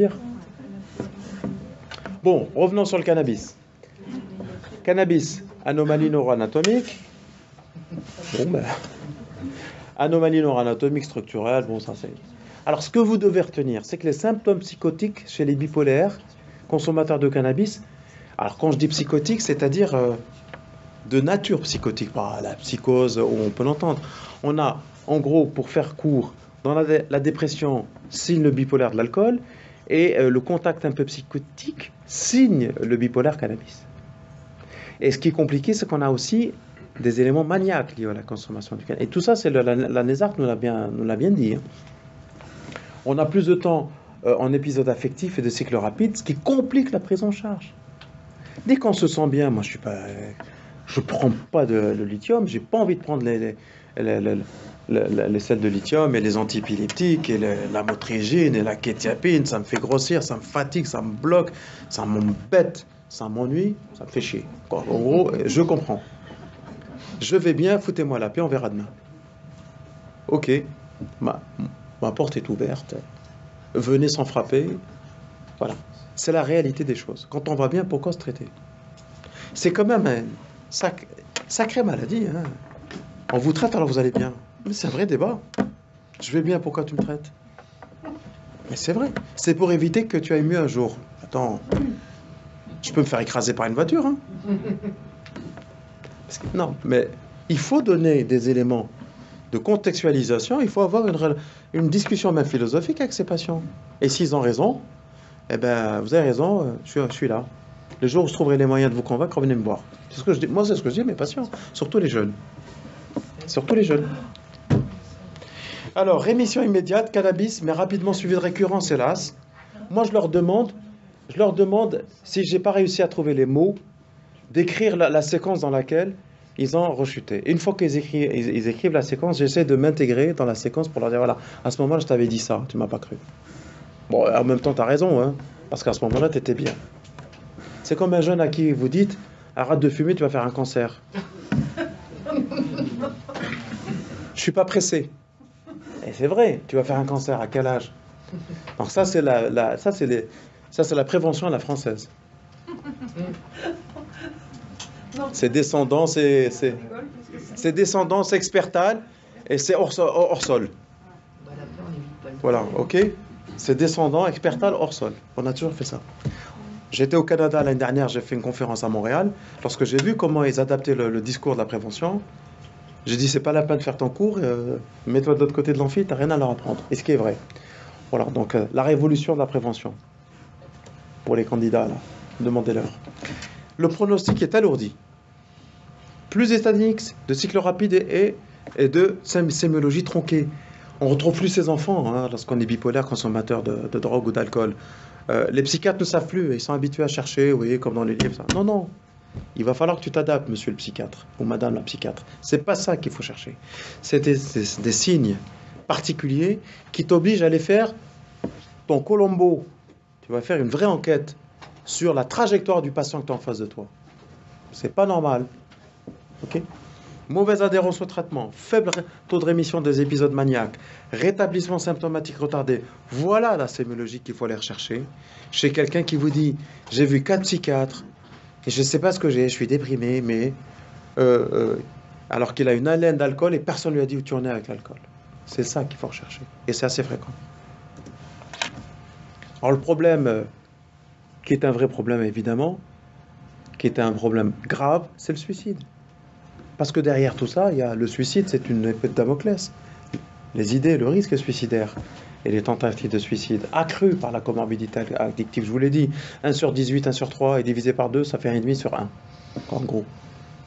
Bon, revenons sur le cannabis. Cannabis, anomalie neuroanatomique. Bon ben, anomalie neuroanatomique structurelle, bon ça c'est... Alors ce que vous devez retenir, c'est que les symptômes psychotiques chez les bipolaires, consommateurs de cannabis, alors quand je dis psychotique, c'est-à-dire de nature psychotique, pas la psychose où on peut l'entendre. On a, en gros, pour faire court, dans la dépression, signe le bipolaire de l'alcool, et le contact un peu psychotique signe le bipolaire cannabis. Et ce qui est compliqué, c'est qu'on a aussi des éléments maniaques liés à la consommation du cannabis. Et tout ça, c'est la NESARC nous l'a bien dit. Hein. On a plus de temps en épisode affectif et de cycle rapide, ce qui complique la prise en charge. Dès qu'on se sent bien, moi je prends pas de lithium, j'ai pas envie de prendre les sels de lithium et les antiépileptiques et la motrigine et la kétiapine, ça me fait grossir, ça me fatigue, ça me bloque, ça m'embête, ça m'ennuie, ça me fait chier. En gros, je comprends. Je vais bien, foutez-moi la paix, on verra demain. Ok, ma porte est ouverte, venez sans frapper, voilà. C'est la réalité des choses. Quand on va bien, pourquoi se traiter ? C'est quand même une sacrée maladie. Hein. On vous traite alors vous allez bien. Mais c'est un vrai débat. Je vais bien, pourquoi tu me traites ? Mais c'est vrai. C'est pour éviter que tu ailles mieux un jour. Attends, je peux me faire écraser par une voiture. Hein. Non, mais il faut donner des éléments de contextualisation. Il faut avoir une discussion même philosophique avec ces patients. Et s'ils ont raison, eh ben, vous avez raison, je suis là. Le jour où je trouverai les moyens de vous convaincre, venez me voir. C'est ce que je dis. Moi, c'est ce que je dis à mes patients, surtout les jeunes. Surtout les jeunes. Alors, rémission immédiate, cannabis, mais rapidement suivi de récurrence, hélas. Moi, je leur demande, si j'ai pas réussi à trouver les mots, d'écrire la séquence dans laquelle ils ont rechuté. Et une fois qu'ils écrivent la séquence, j'essaie de m'intégrer dans la séquence pour leur dire, voilà, à ce moment-là, je t'avais dit ça, tu m'as pas cru. Bon, en même temps, tu as raison, hein, parce qu'à ce moment-là, tu étais bien. C'est comme un jeune à qui vous dites, arrête de fumer, tu vas faire un cancer. Je suis pas pressé. Et c'est vrai, tu vas faire un cancer, à quel âge ? Donc ça, c'est la prévention à la française. Non, C'est descendant, c'est descendance expertale et c'est hors sol. Voilà, ok? C'est descendant expertal hors sol. On a toujours fait ça. J'étais au Canada l'année dernière, j'ai fait une conférence à Montréal. Lorsque j'ai vu comment ils adaptaient le discours de la prévention, j'ai dit c'est pas la peine de faire ton cours, mets-toi de l'autre côté de l'amphi, t'as rien à leur apprendre. Et ce qui est vrai. Voilà, donc la révolution de la prévention. Pour les candidats, là, demandez-leur. Le pronostic est alourdi. Plus d'éstatiques, de cycles rapides et de sémiologie tronquée. On ne retrouve plus ces enfants lorsqu'on est bipolaire, consommateur de drogue ou d'alcool. Les psychiatres ne savent plus, ils sont habitués à chercher, vous voyez, comme dans les livres. Ça. Non, non, il va falloir que tu t'adaptes, monsieur le psychiatre, ou madame la psychiatre. C'est pas ça qu'il faut chercher. C'est des signes particuliers qui t'obligent à aller faire ton Colombo. Tu vas faire une vraie enquête sur la trajectoire du patient que tu as en face de toi. C'est pas normal. Ok ? Mauvaise adhérence au traitement, faible taux de rémission des épisodes maniaques, rétablissement symptomatique retardé. Voilà la sémiologie qu'il faut aller rechercher chez quelqu'un qui vous dit « J'ai vu 4 psychiatres et je ne sais pas ce que j'ai, je suis déprimé, mais... alors qu'il a une haleine d'alcool et personne ne lui a dit où tu en es avec l'alcool. » C'est ça qu'il faut rechercher. Et c'est assez fréquent. Alors le problème, qui est un vrai problème évidemment, qui est un problème grave, c'est le suicide. Parce que derrière tout ça, il y a le suicide, c'est une épée de Damoclès. Les idées, le risque suicidaire et les tentatives de suicide accrues par la comorbidité addictive. Je vous l'ai dit, 1 sur 18, 1 sur 3 et divisé par 2, ça fait 1,5 sur 1. En gros. Ok ?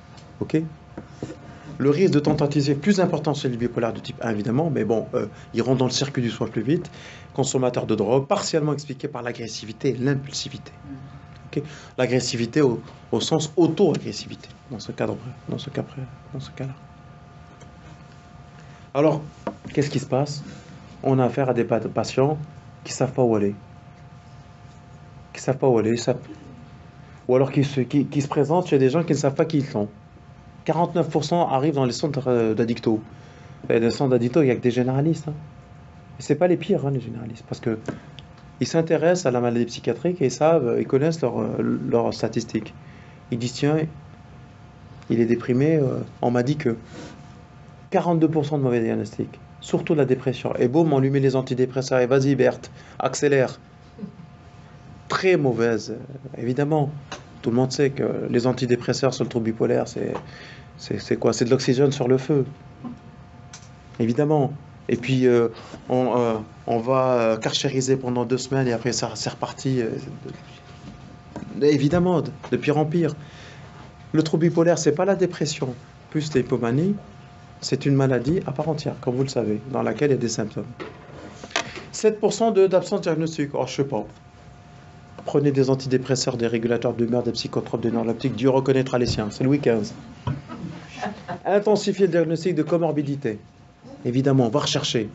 Le risque de tentative est plus important chez les bipolaires de type 1, évidemment, mais bon, ils rentrent dans le circuit du soin plus vite. Consommateurs de drogue, partiellement expliqué par l'agressivité et l'impulsivité. Okay. L'agressivité au sens auto-agressivité dans ce cas-là. Alors, qu'est-ce qui se passe? On a affaire à des patients qui ne savent pas où aller. Ou alors qui se présentent chez des gens qui ne savent pas qui ils sont. 49% arrivent dans les centres d'addicto. Et dans les centres d'addicto, il n'y a que des généralistes. Et ce n'est pas les pires, les généralistes, parce que ils s'intéressent à la maladie psychiatrique et ils connaissent leurs statistiques. Ils disent, tiens, il est déprimé, on m'a dit que 42% de mauvais diagnostics, surtout la dépression. Et boum, on lui met les antidépresseurs, et vas-y Berthe, accélère. Très mauvaise, évidemment. Tout le monde sait que les antidépresseurs sur le trouble bipolaire, c'est quoi? C'est de l'oxygène sur le feu. Évidemment. Et puis, on va carchériser pendant 2 semaines et après, c'est reparti. Évidemment, de pire en pire. Le trouble bipolaire, c'est pas la dépression, plus l'hypomanie. C'est une maladie à part entière, comme vous le savez, dans laquelle il y a des symptômes. 7% d'absence diagnostique. Oh, je sais pas. Prenez des antidépresseurs, des régulateurs d'humeur, des psychotropes, des neuroleptiques. Dieu reconnaîtra les siens. C'est Louis XV. Intensifier le diagnostic de comorbidité. Évidemment, on va rechercher.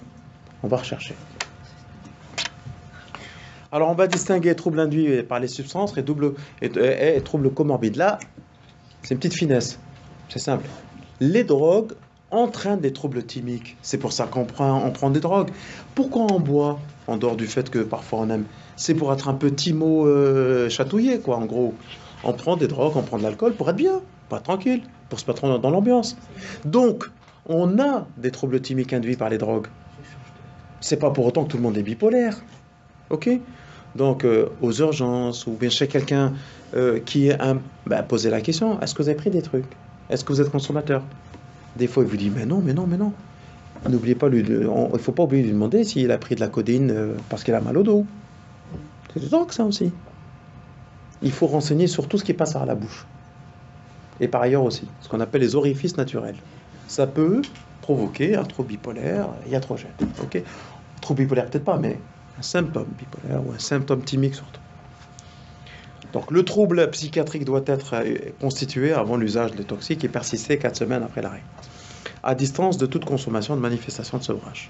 Alors, on va distinguer troubles induits par les substances et troubles comorbides. Là, c'est une petite finesse. C'est simple. Les drogues entraînent des troubles thymiques. C'est pour ça qu'on prend des drogues. Pourquoi on boit, en dehors du fait que parfois on aime? C'est pour être un peu timo chatouillé, quoi, en gros. On prend des drogues, on prend de l'alcool pour être bien, pour être tranquille, pour se mettre dans l'ambiance. Donc, on a des troubles thymiques induits par les drogues. C'est pas pour autant que tout le monde est bipolaire. Ok? Donc, aux urgences, ou bien chez quelqu'un qui est posez la question, est-ce que vous avez pris des trucs? Est-ce que vous êtes consommateur? Des fois, il vous dit, mais non. N'oubliez pas, il ne faut pas oublier de lui demander s'il a pris de la codéine parce qu'il a mal au dos. C'est des drogues, ça aussi. Il faut renseigner sur tout ce qui passe par la bouche. Et par ailleurs aussi, ce qu'on appelle les orifices naturels. Ça peut provoquer un trouble bipolaire iatrogène. Okay? Trouble bipolaire peut-être pas, mais un symptôme bipolaire ou un symptôme thymique surtout. Donc le trouble psychiatrique doit être constitué avant l'usage des toxiques et persister 4 semaines après l'arrêt, à distance de toute consommation de manifestation de sevrage.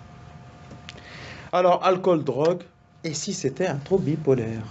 Alors, alcool, drogue, et si c'était un trouble bipolaire?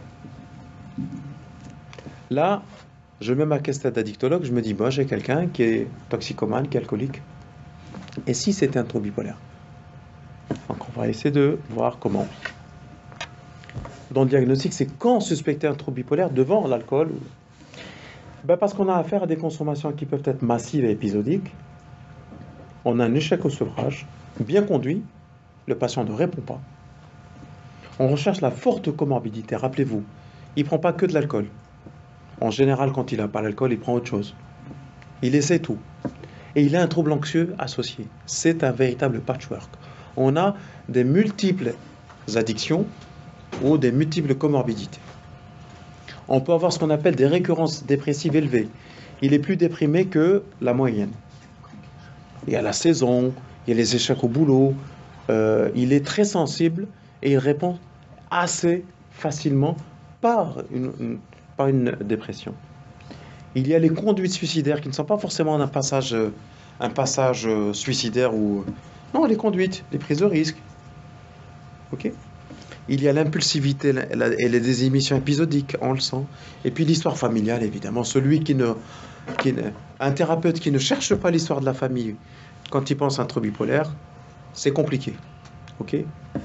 Là, je mets ma casquette d'addictologue, je me dis, moi j'ai quelqu'un qui est toxicomane, qui est alcoolique. Et si c'était un trouble bipolaire? Donc on va essayer de voir comment. dans le diagnostic, c'est quand suspecter un trouble bipolaire devant l'alcool. Ben parce qu'on a affaire à des consommations qui peuvent être massives et épisodiques. On a un échec au sevrage, bien conduit, le patient ne répond pas. On recherche la forte comorbidité, rappelez-vous, il ne prend pas que de l'alcool. En général, quand il n'a pas l'alcool, il prend autre chose. Il essaie tout. Et il a un trouble anxieux associé. C'est un véritable patchwork. On a des multiples addictions ou des multiples comorbidités. On peut avoir ce qu'on appelle des récurrences dépressives élevées. Il est plus déprimé que la moyenne. Il y a la saison, il y a les échecs au boulot, il est très sensible et il répond assez facilement par une dépression. Il y a les conduites suicidaires qui ne sont pas forcément un passage suicidaire ou... Non, les conduites, les prises de risque. Ok ? Il y a l'impulsivité et les désémissions épisodiques, on le sent. Et puis l'histoire familiale, évidemment. Un thérapeute qui ne cherche pas l'histoire de la famille quand il pense à un trouble bipolaire, c'est compliqué. Ok ?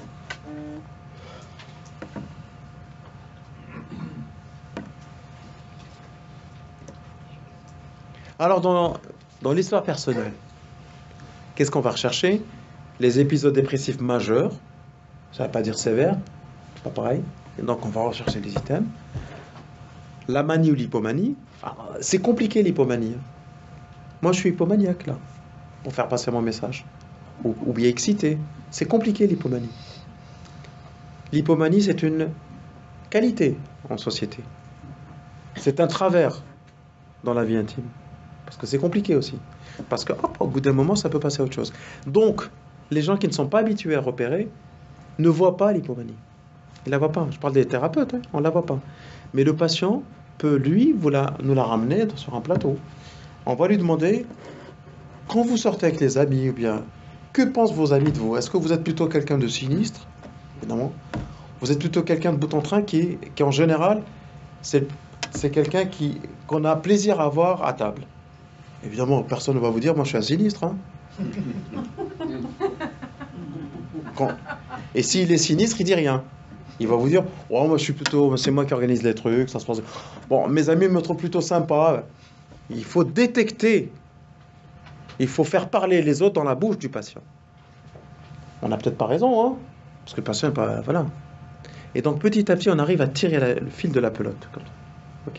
Alors, dans l'histoire personnelle, qu'est-ce qu'on va rechercher? Les épisodes dépressifs majeurs, ça ne veut pas dire sévère, c'est pas pareil. Et donc, on va rechercher les items. La manie ou l'hypomanie, c'est compliqué l'hypomanie. Moi, je suis hypomaniaque, là, pour faire passer mon message. Ou bien excité. C'est compliqué l'hypomanie. L'hypomanie, c'est une qualité en société. C'est un travers dans la vie intime. Parce que c'est compliqué aussi. Parce que, au bout d'un moment, ça peut passer à autre chose. Donc, les gens qui ne sont pas habitués à repérer ne voient pas l'hypomanie. Ils ne la voient pas. Je parle des thérapeutes, on ne la voit pas. Mais le patient peut, lui, nous la ramener sur un plateau. On va lui demander, quand vous sortez avec les amis, ou bien, que pensent vos amis de vous? Est-ce que vous êtes plutôt quelqu'un de sinistre? Évidemment. Vous êtes plutôt quelqu'un de bout en train qui en général, c'est quelqu'un qu'on a plaisir à voir à table. Évidemment, personne ne va vous dire, moi je suis un sinistre. Hein. Et s'il est sinistre, il dit rien. Il va vous dire, oh, moi je suis plutôt, c'est moi qui organise les trucs, ça se passe. Bon, mes amis me trouvent plutôt sympa. Il faut détecter, il faut faire parler les autres dans la bouche du patient. On n'a peut-être pas raison, hein, parce que le patient n'est pas, voilà. Et donc petit à petit, on arrive à tirer le fil de la pelote. Ok ?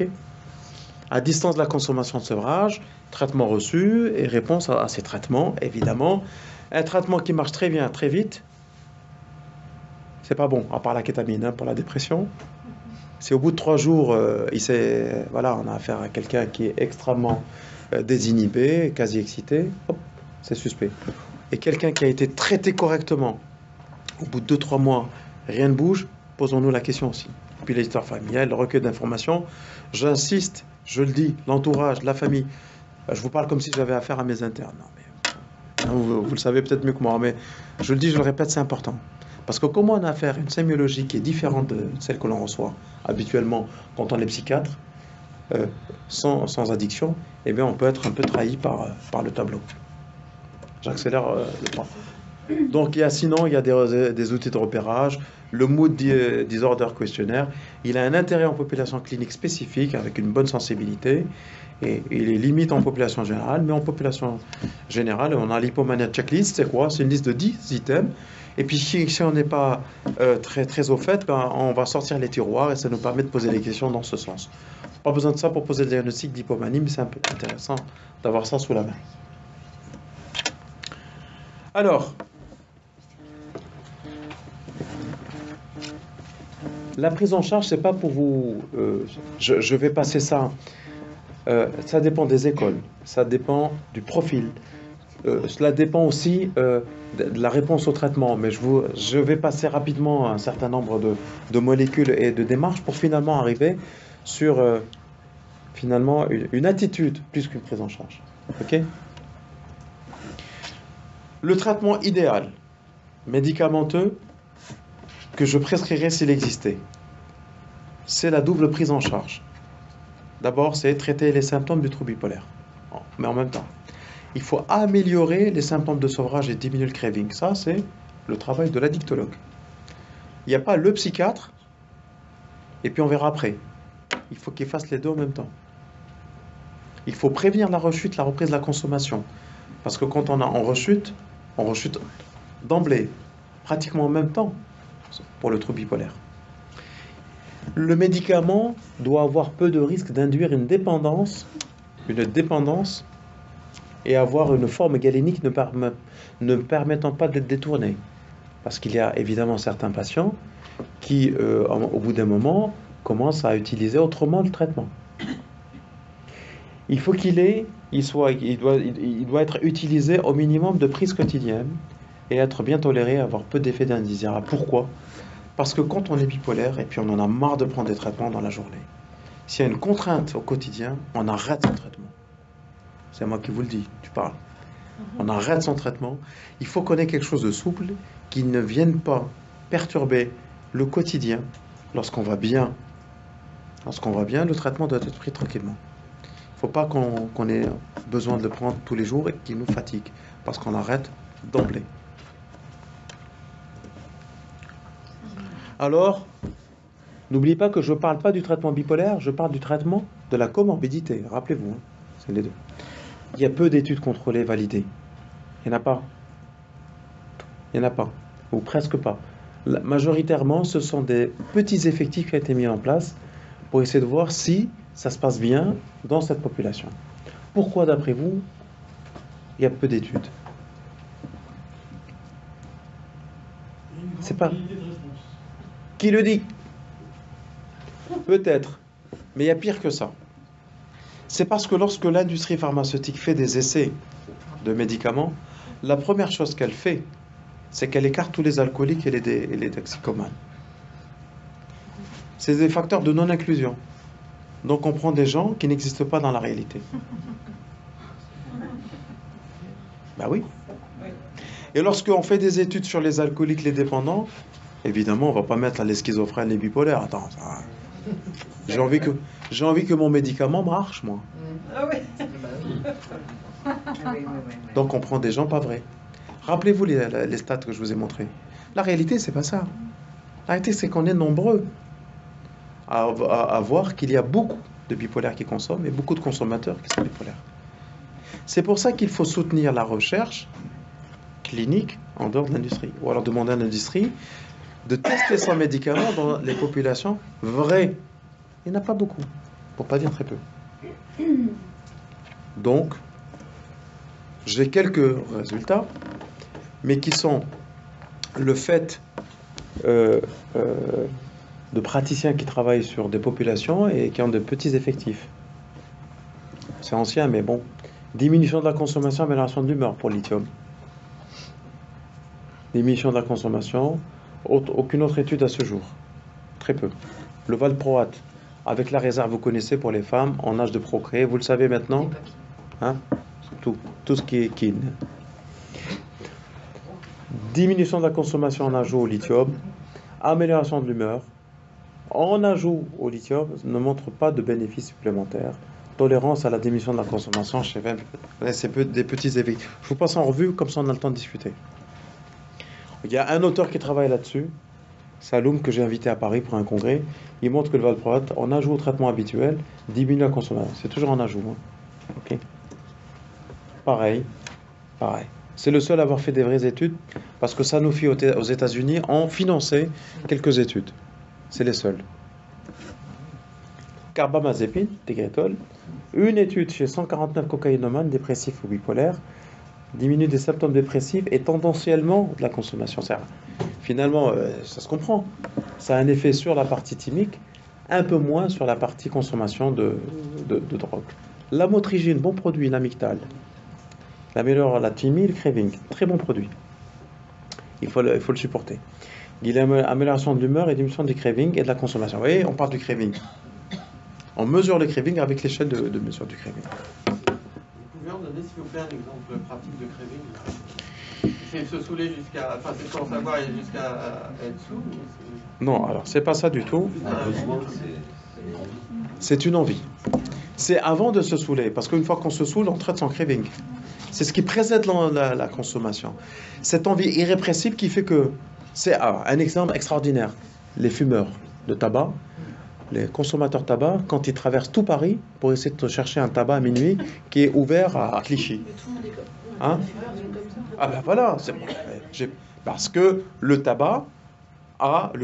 À distance de la consommation de sevrage, traitement reçu et réponse à ces traitements, évidemment. Un traitement qui marche très bien, très vite, c'est pas bon, à part la kétamine pour la dépression. C'est au bout de 3 jours, voilà, on a affaire à quelqu'un qui est extrêmement désinhibé, quasi excité, hop, c'est suspect. Et quelqu'un qui a été traité correctement, au bout de 2-3 mois, rien ne bouge, posons-nous la question aussi. Puis l'histoire familiale, le recueil d'informations, j'insiste, je le dis, l'entourage, la famille. Je vous parle comme si j'avais affaire à mes internes. Non, mais, vous le savez peut-être mieux que moi, mais je le dis, je le répète, c'est important. Parce que comment on a affaire à une sémiologie qui est différente de celle que l'on reçoit habituellement quand on est psychiatre, sans addiction, eh bien on peut être un peu trahi par le tableau. J'accélère le temps. Donc sinon, il y a des outils de repérage. Le Mood Disorder Questionnaire, il a un intérêt en population clinique spécifique avec une bonne sensibilité et il est limite en population générale, mais en population générale, on a l'hypomania checklist, c'est quoi? C'est une liste de 10 items. Et puis si on n'est pas très au fait, on va sortir les tiroirs et ça nous permet de poser des questions dans ce sens. Pas besoin de ça pour poser le diagnostic d'hypomanie, mais c'est un peu intéressant d'avoir ça sous la main. Alors, la prise en charge, c'est pas pour vous... je vais passer ça. Ça dépend des écoles, ça dépend du profil. Cela dépend aussi de la réponse au traitement. Mais je vais passer rapidement un certain nombre de molécules et de démarches pour finalement arriver sur finalement une attitude plus qu'une prise en charge. Ok ? Le traitement idéal, médicamenteux, que je prescrirais s'il existait, c'est la double prise en charge. D'abord, c'est traiter les symptômes du trouble bipolaire. Mais en même temps, il faut améliorer les symptômes de sevrage et diminuer le craving. Ça, c'est le travail de l'addictologue. Il n'y a pas le psychiatre et puis on verra après. Il faut qu'ils fassent les deux en même temps. Il faut prévenir la rechute, la reprise de la consommation. Parce que quand on rechute d'emblée, pratiquement en même temps, pour le trouble bipolaire. Le médicament doit avoir peu de risque d'induire une dépendance et avoir une forme galénique ne permettant pas d'être détourné. Parce qu'il y a évidemment certains patients qui, au bout d'un moment, commencent à utiliser autrement le traitement. Il faut il doit être utilisé au minimum de prise quotidienne et être bien toléré, avoir peu d'effets indésirables. Pourquoi ? Parce que quand on est bipolaire et puis on en a marre de prendre des traitements dans la journée, s'il y a une contrainte au quotidien, on arrête son traitement. C'est moi qui vous le dis, tu parles. On arrête son traitement. Il faut qu'on ait quelque chose de souple qui ne vienne pas perturber le quotidien. Lorsqu'on va bien, le traitement doit être pris tranquillement. Il ne faut pas qu'on ait besoin de le prendre tous les jours et qu'il nous fatigue, parce qu'on arrête d'emblée. Alors, n'oubliez pas que je ne parle pas du traitement bipolaire, je parle du traitement de la comorbidité. Rappelez-vous, hein, c'est les deux. Il y a peu d'études contrôlées, validées. Il n'y en a pas. Il n'y en a pas, ou presque pas. Majoritairement, ce sont des petits effectifs qui ont été mis en place pour essayer de voir si ça se passe bien dans cette population. Pourquoi, d'après vous, il y a peu d'études? C'est pas... Qui le dit? Peut-être, mais il y a pire que ça. C'est parce que lorsque l'industrie pharmaceutique fait des essais de médicaments, la première chose qu'elle fait, c'est qu'elle écarte tous les alcooliques et les toxicomanes. C'est des facteurs de non-inclusion. Donc on prend des gens qui n'existent pas dans la réalité. Ben oui. Et lorsqu'on fait des études sur les alcooliques, les dépendants, évidemment, on ne va pas mettre les schizophrènes, les bipolaires. Attends, j'ai envie que mon médicament marche, moi. Ah oui. Donc on prend des gens pas vrais. Rappelez-vous les stats que je vous ai montrés. La réalité, c'est pas ça. La réalité, c'est qu'on est nombreux à voir qu'il y a beaucoup de bipolaires qui consomment et beaucoup de consommateurs qui sont bipolaires. C'est pour ça qu'il faut soutenir la recherche clinique en dehors de l'industrie. Ou alors demander à l'industrie de tester son médicament dans les populations vraies. Il n'y en a pas beaucoup, pour pas dire très peu. Donc, j'ai quelques résultats, mais qui sont le fait de praticiens qui travaillent sur des populations et qui ont de petits effectifs. C'est ancien, mais bon. Diminution de la consommation, amélioration de l'humeur pour le lithium. Diminution de la consommation, aucune autre étude à ce jour. Très peu. Le valproate, avec la réserve, vous connaissez pour les femmes en âge de procréer, vous le savez maintenant, hein? Tout ce qui est kin. Diminution de la consommation en ajout au lithium, amélioration de l'humeur. En ajout au lithium ne montre pas de bénéfices supplémentaires. Tolérance à la diminution de la consommation chez 20. C'est des petits effets. Je vous passe en revue, comme ça on a le temps de discuter. Il y a un auteur qui travaille là-dessus, Saloum, que j'ai invité à Paris pour un congrès. Il montre que le valproate, en ajout au traitement habituel, diminue la consommation. C'est toujours en ajout. Hein. Okay. Pareil. C'est le seul à avoir fait des vraies études, parce que Sanofi aux États-Unis ont financé quelques études. C'est les seuls. Carbamazépine, Tegretol, une étude chez 149 cocaïnomanes dépressifs ou bipolaires, diminue des symptômes dépressifs et tendanciellement de la consommation. Finalement, ça se comprend. Ça a un effet sur la partie thymique, un peu moins sur la partie consommation de drogue. Lamotrigine, bon produit, l'amygdale. L'améliore la thymie, le craving, très bon produit. Il faut le supporter. Il y a amélioration de l'humeur et diminution du craving et de la consommation. Vous voyez, on parle du craving. On mesure le craving avec l'échelle de mesure du craving. Vous pouvez en donner, s'il vous plaît, un exemple pratique de craving? C'est de se saouler jusqu'à... Enfin, c'est sans savoir jusqu'à être sous? Non, alors, c'est pas ça du tout. C'est une envie. C'est avant de se saouler, parce qu'une fois qu'on se saoule, on traite son craving. C'est ce qui précède la consommation. Cette envie irrépressible qui fait que... C'est un exemple extraordinaire. Les fumeurs de tabac, les consommateurs de tabac quand ils traversent tout Paris pour essayer de chercher un tabac à minuit qui est ouvert à Clichy. Hein? Ah ben voilà, parce que le tabac a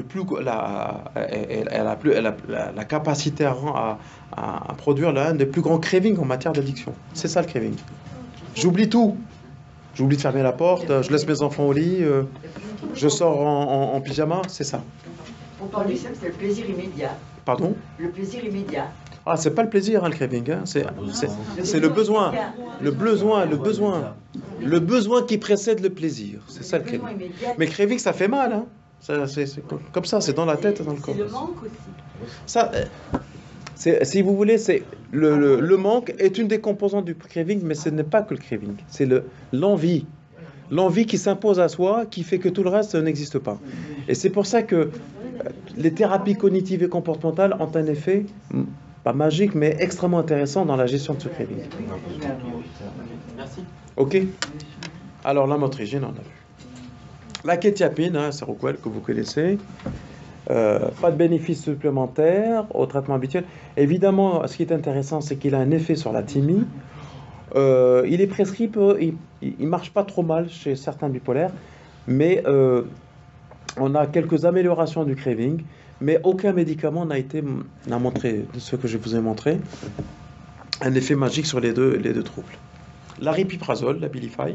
la capacité à produire l'un des plus grands cravings en matière d'addiction. C'est ça le craving. J'oublie tout. J'oublie de fermer la porte, je laisse mes enfants au lit, je sors en pyjama, c'est ça. On parle du sexe, c'est le plaisir immédiat. Pardon? Le plaisir immédiat. Ah, c'est pas le plaisir, hein, le craving. Hein. C'est le besoin. Le besoin. Le besoin qui précède le plaisir. C'est ça le craving. Mais le craving, ça fait mal. Hein. C'est comme ça, c'est dans la tête et dans le corps. C'est le manque aussi. Ça, si vous voulez, le manque est une des composantes du craving, mais ce n'est pas que le craving. C'est l'envie. L'envie qui s'impose à soi, qui fait que tout le reste n'existe pas. Et c'est pour ça que les thérapies cognitives et comportementales ont un effet, pas magique, mais extrêmement intéressant dans la gestion de ce craving. Merci. Ok? Alors, la motrigine, on a vu. La kétiapine, hein, Seroquel, que vous connaissez. Pas de bénéfice supplémentaire au traitement habituel. Évidemment, ce qui est intéressant, c'est qu'il a un effet sur la thymie. Il est prescrit, il marche pas trop mal chez certains bipolaires, mais on a quelques améliorations du craving, mais aucun médicament n'a montré, de ce que je vous ai montré, un effet magique sur les deux troubles. L'aripiprazole, la Abilify,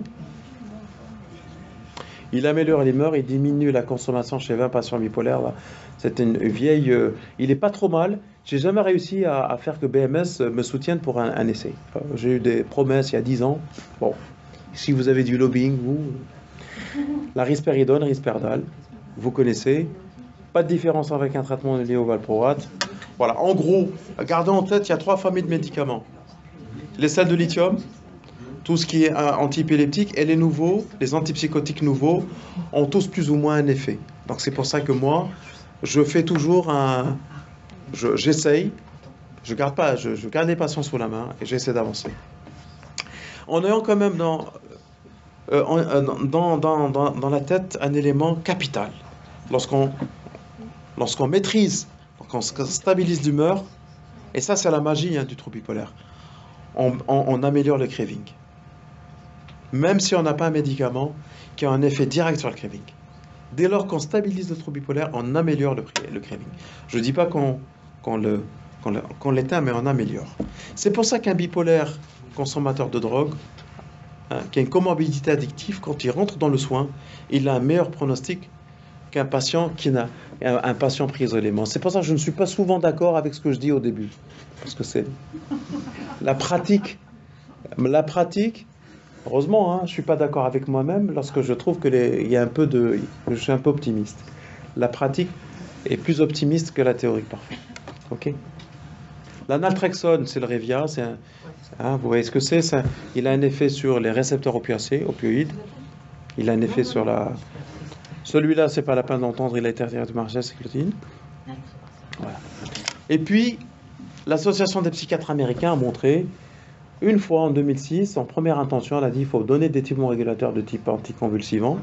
il améliore les mœurs, il diminue la consommation chez 20 patients bipolaires. C'est une vieille... il n'est pas trop mal. J'ai jamais réussi à faire que BMS me soutienne pour un essai. J'ai eu des promesses il y a 10 ans. Bon, si vous avez du lobbying, vous... La risperidone, risperdal, vous connaissez. Pas de différence avec un traitement lié au valproate. Voilà, en gros, gardez en tête, il y a 3 familles de médicaments. Les sels de lithium, tout ce qui est antiépileptique, et les nouveaux, les antipsychotiques nouveaux, ont tous plus ou moins un effet. Donc c'est pour ça que moi, je fais toujours j'essaye, je garde les patients sous la main et j'essaie d'avancer. En ayant quand même dans la tête un élément capital. Lorsqu'on maîtrise, quand on stabilise l'humeur, et ça c'est la magie du trouble bipolaire, on améliore le craving. Même si on n'a pas un médicament qui a un effet direct sur le craving. Dès lors qu'on stabilise le trouble bipolaire, on améliore le craving. Je ne dis pas qu'on l'éteint, mais on améliore. C'est pour ça qu'un bipolaire consommateur de drogue, qui a une comorbidité addictive, quand il rentre dans le soin, il a un meilleur pronostic qu'un patient un patient pris isolément. C'est pour ça que je ne suis pas souvent d'accord avec ce que je dis au début. Parce que c'est la pratique. Heureusement, je ne suis pas d'accord avec moi-même lorsque je trouve que je suis un peu optimiste. La pratique est plus optimiste que la théorie parfois. Ok. La naltrexone, c'est le Revia, vous voyez ce que c'est, il a un effet sur les récepteurs opioïdes. Il a un effet sur Celui-là, c'est pas la peine d'entendre, il a été retiré du marché, c'est glutine. Voilà. Et puis, l'Association des psychiatres américains a montré, une fois en 2006, en première intention, elle a dit qu'il faut donner des thymorégulateurs de type anticonvulsivant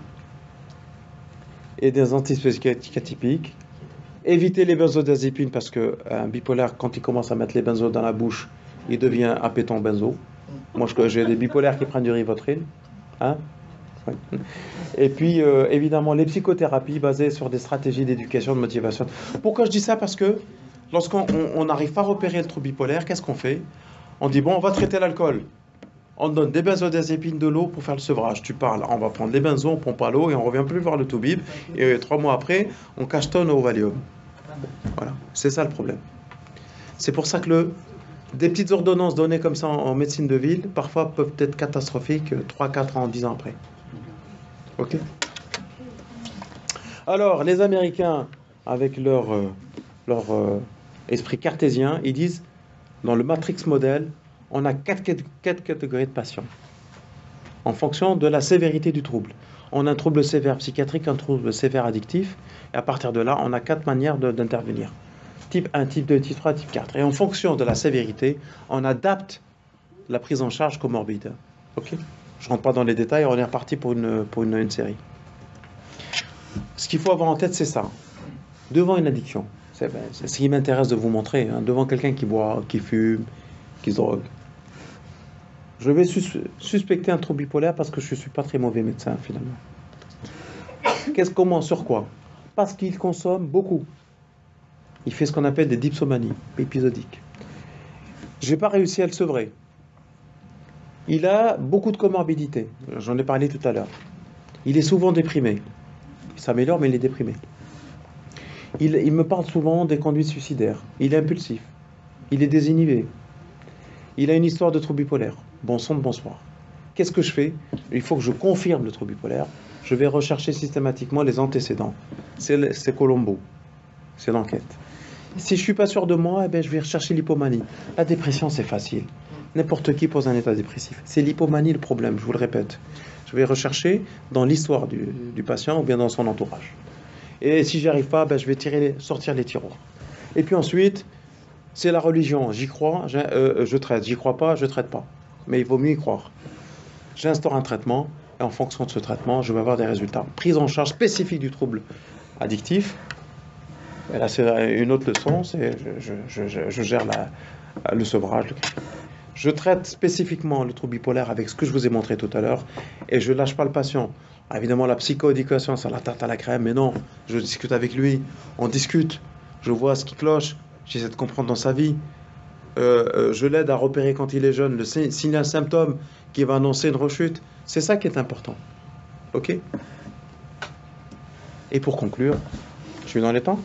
et des antipsychotiques atypiques. Éviter les benzodiazépines parce qu'un bipolaire, quand il commence à mettre les benzos dans la bouche, il devient appétant benzo. Moi, j'ai des bipolaires qui prennent du Rivotril. Ouais. Et puis, évidemment, les psychothérapies basées sur des stratégies d'éducation, de motivation. Pourquoi je dis ça? Parce que lorsqu'on n'arrive pas à repérer le trouble bipolaire, qu'est-ce qu'on fait? On dit, bon, on va traiter l'alcool. On donne des benzodiazépines, de l'eau pour faire le sevrage. Tu parles, on va prendre les benzos, on pompe à l'eau et on revient plus voir le toubib. Et 3 mois après, on cachetonne au Valium. Voilà, c'est ça le problème. C'est pour ça que des petites ordonnances données comme ça en médecine de ville, parfois peuvent être catastrophiques 3, 4 ans, 10 ans après. Ok? Alors, les Américains, avec leur esprit cartésien, ils disent, dans le Matrix modèle, on a 4 catégories de patients en fonction de la sévérité du trouble. On a un trouble sévère psychiatrique, un trouble sévère addictif, et à partir de là, on a 4 manières d'intervenir. Type 1, type 2, type 3, type 4. Et en fonction de la sévérité, on adapte la prise en charge comorbide. Ok? Je ne rentre pas dans les détails, on est reparti pour une série. Ce qu'il faut avoir en tête, c'est ça. Devant une addiction, C'est ce qui m'intéresse de vous montrer, hein, devant quelqu'un qui boit, qui fume, qui se drogue. Je vais suspecter un trouble bipolaire parce que je ne suis pas très mauvais médecin, finalement. Comment, sur quoi? Parce qu'il consomme beaucoup. Il fait ce qu'on appelle des dipsomanies épisodiques. Je n'ai pas réussi à le sevrer. Il a beaucoup de comorbidités. J'en ai parlé tout à l'heure. Il est souvent déprimé. Il s'améliore, mais il est déprimé. Il me parle souvent des conduites suicidaires. Il est impulsif. Il est désinhibé. Il a une histoire de trouble bipolaire. Bon sang de bonsoir. Qu'est-ce que je fais? Il faut que je confirme le trouble bipolaire. Je vais rechercher systématiquement les antécédents. C'est Colombo. C'est l'enquête. Si je ne suis pas sûr de moi, je vais rechercher l'hypomanie. La dépression, c'est facile. N'importe qui pose un état dépressif. C'est l'hypomanie le problème, je vous le répète. Je vais rechercher dans l'histoire du patient ou bien dans son entourage. Et si j'y arrive pas, je vais sortir les tiroirs. Et puis ensuite, c'est la religion. J'y crois, je traite. J'y crois pas, je traite pas. Mais il vaut mieux y croire. J'instaure un traitement et en fonction de ce traitement, je vais avoir des résultats. Prise en charge spécifique du trouble addictif. Et là, c'est une autre leçon, c'est je gère le sevrage. Je traite spécifiquement le trouble bipolaire avec ce que je vous ai montré tout à l'heure et je lâche pas le patient. Évidemment, la psychoéducation, c'est la tarte à la crème, mais non, je discute avec lui, on discute, je vois ce qui cloche, j'essaie de comprendre dans sa vie, je l'aide à repérer quand il est jeune le signal symptôme qui va annoncer une rechute. C'est ça qui est important. Ok? Et pour conclure, je suis dans les temps?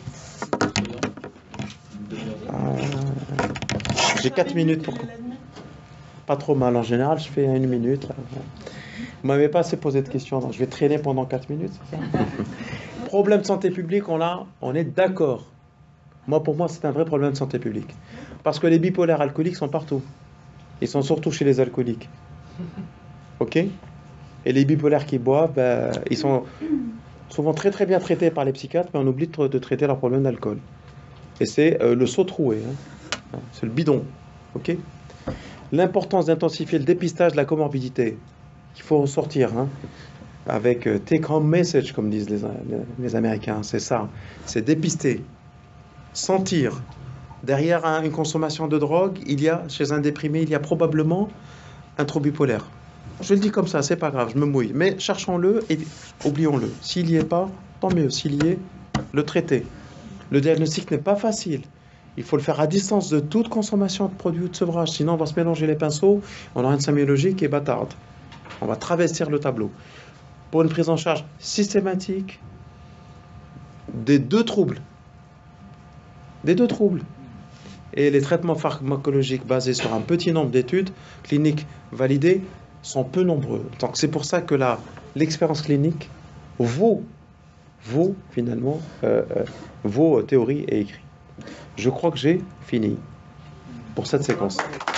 J'ai 4 minutes pour... Pas trop mal en général, je fais 1 minute. Là. Vous m'avez pas assez posé de questions, donc je vais traîner pendant 4 minutes, c'est ça? Problème de santé publique, on est d'accord. Pour moi, c'est un vrai problème de santé publique. Parce que les bipolaires alcooliques sont partout. Ils sont surtout chez les alcooliques. Ok? Et les bipolaires qui boivent, ils sont souvent très très bien traités par les psychiatres, mais on oublie de traiter leur problème d'alcool. Et c'est le seau troué. Hein. C'est le bidon. Ok? L'importance d'intensifier le dépistage de la comorbidité. Il faut ressortir avec take home message, comme disent les Américains. C'est ça. C'est dépister. Sentir. Derrière une consommation de drogue, chez un déprimé, il y a probablement un trouble bipolaire. Je le dis comme ça, c'est pas grave, je me mouille. Mais cherchons-le et oublions-le. S'il n'y est pas, tant mieux. S'il y est, le traiter. Le diagnostic n'est pas facile. Il faut le faire à distance de toute consommation de produits ou de sevrage. Sinon, on va se mélanger les pinceaux. On aura une sémiologie qui est bâtarde. On va travestir le tableau. Pour une prise en charge systématique des deux troubles. Et les traitements pharmacologiques basés sur un petit nombre d'études cliniques validées sont peu nombreux. Donc c'est pour ça que l'expérience clinique vaut finalement vos théories et écrits. Je crois que j'ai fini pour cette séquence.